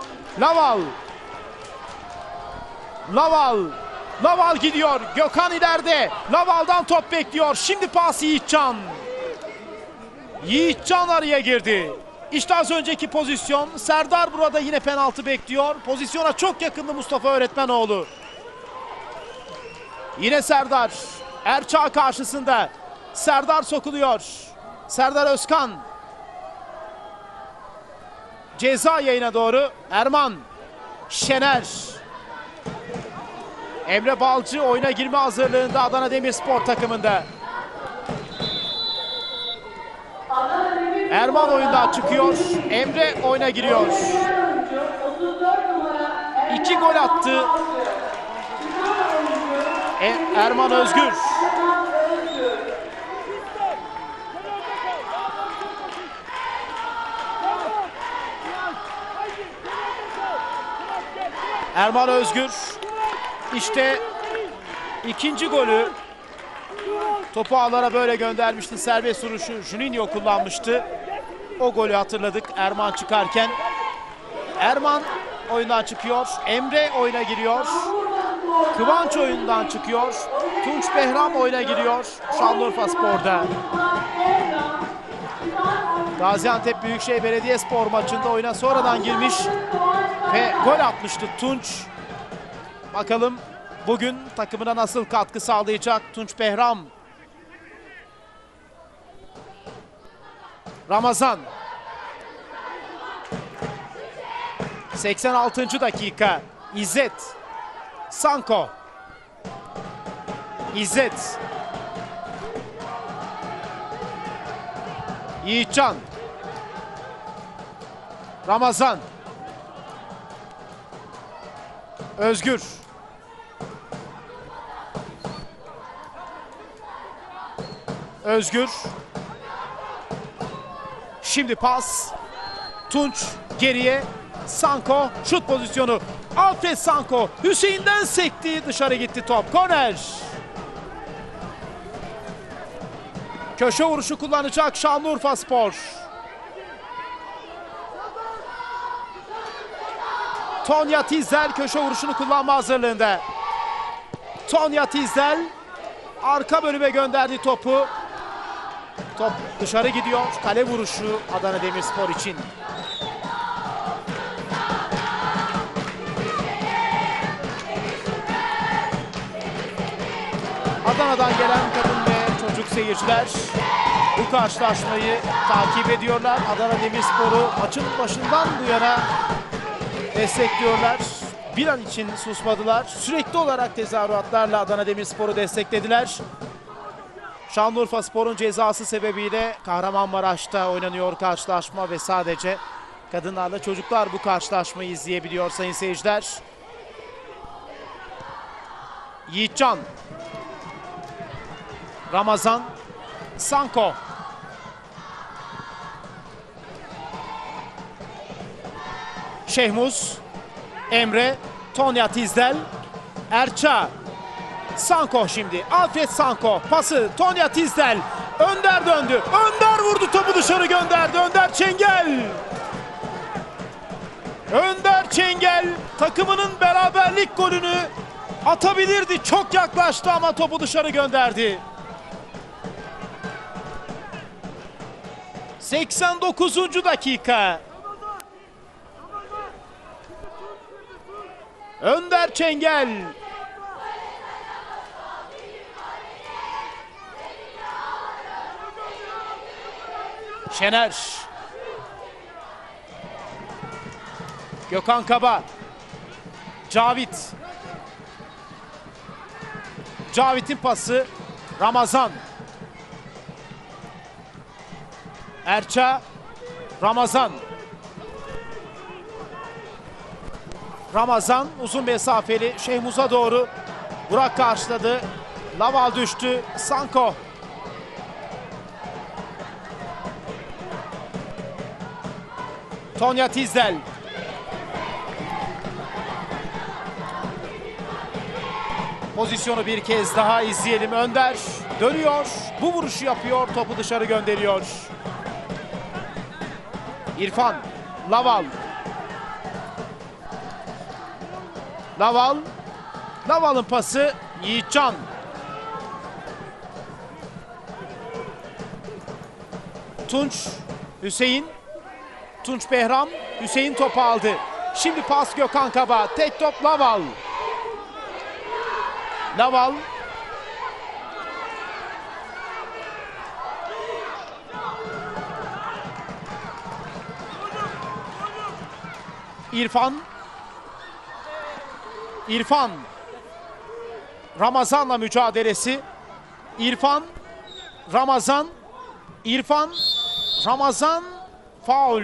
Laval gidiyor. Gökhan ileride. Laval'dan top bekliyor. Şimdi pas Yiğitcan. Yiğitcan araya girdi. İşte az önceki pozisyon. Serdar burada yine penaltı bekliyor. Pozisyona çok yakındı Mustafa Öğretmenoğlu. Yine Serdar. Erça karşısında. Serdar sokuluyor. Serdar Özkan. Ceza yayına doğru. Erman. Şener. Emre Balcı oyuna girme hazırlığında Adana Demirspor takımında. Erman oyundan çıkıyor. Emre oyuna giriyor. 2 gol attı. Erman Özgür. Erman Özgür. İşte ikinci golü. Topu ağlara böyle göndermişti. Serbest vuruşu Juninho kullanmıştı. O golü hatırladık Erman çıkarken. Erman oyundan çıkıyor. Emre oyuna giriyor. Kıvanç oyundan çıkıyor. Tunç Behram oyuna giriyor. Şanlıurfaspor'da. Gaziantep Büyükşehir Belediyespor maçında oyuna sonradan girmiş ve gol atmıştı Tunç. Bakalım bugün takımına nasıl katkı sağlayacak Tunç Behram. Ramazan. 86. dakika. İzzet. Sanko. İzzet. Yiğitcan. Ramazan. Özgür. Özgür. Şimdi pas. Tunç geriye. Sanko şut pozisyonu. Alfred Sanko Hüseyin'den sekti, dışarı gitti top. Korner. Köşe vuruşu kullanacak Şanlıurfaspor. Tonya Tizel köşe vuruşunu kullanma hazırlığında. Tonya Tizel arka bölüme gönderdi topu. Top dışarı gidiyor. Kale vuruşu Adana Demirspor için. Adana'dan gelen kadın ve çocuk seyirciler bu karşılaşmayı takip ediyorlar. Adana Demirspor'u maçın başından bu yana destekliyorlar. Bir an için susmadılar. Sürekli olarak tezahüratlarla Adana Demirspor'u desteklediler. Şanlıurfaspor'un cezası sebebiyle Kahramanmaraş'ta oynanıyor karşılaşma ve sadece kadınlarla çocuklar bu karşılaşmayı izleyebiliyor sayın seyirciler. Yiğitcan. Ramazan. Sanko. Şehmuz. Emre. Tonya Tizdel. Erça. Sanko şimdi. Alfred Sanko. Pası Tonya Tizdel. Önder döndü. Önder vurdu, topu dışarı gönderdi. Önder Çengel. Önder Çengel takımının beraberlik golünü atabilirdi. Çok yaklaştı ama topu dışarı gönderdi. 89. dakika. Önder Çengel. Şener. Gökhan Kaba. Cavit. Cavit'in pası. Ramazan. Erça. Ramazan. Ramazan uzun mesafeli Şehmuz'a doğru. Burak karşıladı. Laval düştü. Sanko. Tonya Tizdel. Pozisyonu bir kez daha izleyelim. Önder dönüyor. Bu vuruşu yapıyor. Topu dışarı gönderiyor. İrfan. Laval. Laval. Laval'ın pası Yiğitcan. Tunç. Hüseyin. Tunç Behram. Hüseyin topu aldı. Şimdi pas Gökhan Kaba. Tek top Laval. Laval. İrfan. İrfan. Ramazan'la mücadelesi. İrfan. Ramazan. İrfan. Ramazan. Faul.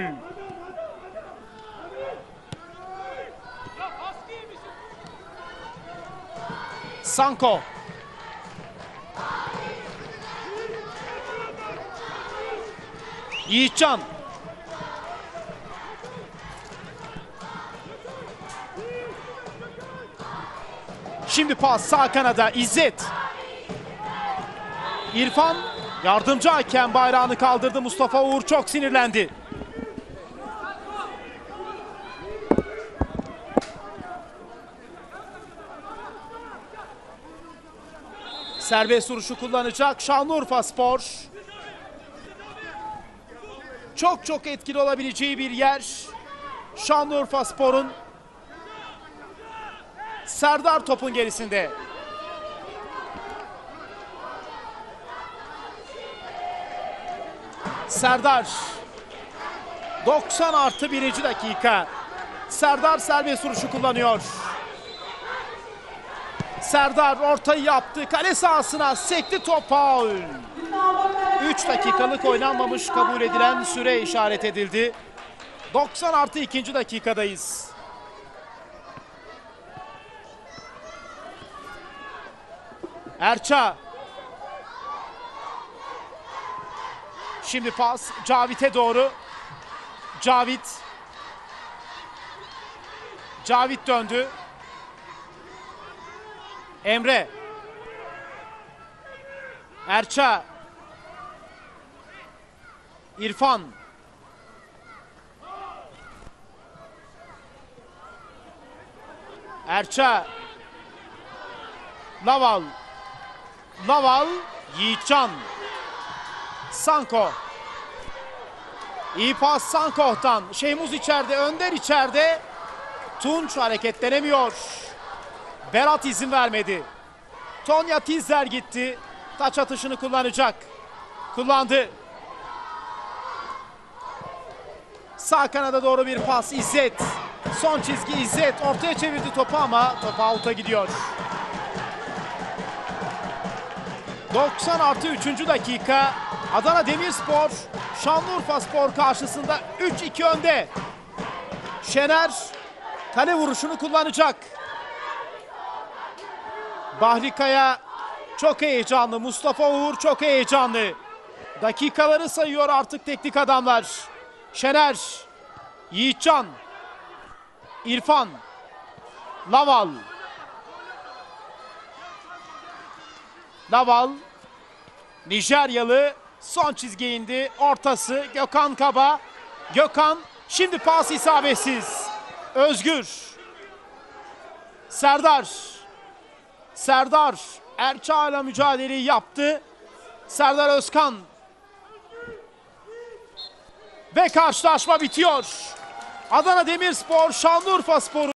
Sanko. Yiğitcan. Şimdi pas sağ kanada İzzet. İrfan yardımcı hakem bayrağını kaldırdı. Mustafa Uğur çok sinirlendi. Serbest vuruşu kullanacak Şanlıurfaspor. Çok etkili olabileceği bir yer. Şanlıurfaspor'un. Serdar topun gerisinde. Serdar 90+1. dakika. Serdar serbest vuruşu kullanıyor. Serdar ortayı yaptı. Kale sahasına sekti top, faul. 3 dakikalık oynanmamış kabul edilen süre işaret edildi. 90+2. dakikadayız. Erça. Şimdi pas Cavit'e doğru. Cavit. Cavit döndü. Emre. Erça. İrfan. Erça. Laval. Laval. Yiğitcan. Sanko. İyi pas Sankoh'tan. Şeymuz içeride, Önder içeride. Tunç hareketlenemiyor. Berat izin vermedi. Tonya Tizler gitti. Taç atışını kullanacak. Kullandı. Sağ kanada doğru bir pas İzzet. Son çizgi İzzet. Ortaya çevirdi topu ama top out'a gidiyor. 90+3. dakika. Adana Demirspor Şanlıurfaspor karşısında 3-2 önde. Şener kale vuruşunu kullanacak. Bahri Kaya çok heyecanlı. Mustafa Uğur çok heyecanlı. Dakikaları sayıyor artık teknik adamlar. Şener, Yiğitcan, İrfan, Laval. Laval, Nijeryalı son çizgiye indi. Ortası Gökhan Kaba. Gökhan şimdi pas isabetsiz. Özgür. Serdar. Serdar Erça ile mücadeleyi yaptı. Serdar Özkan. Ve karşılaşma bitiyor. Adana Demirspor Şanlıurfaspor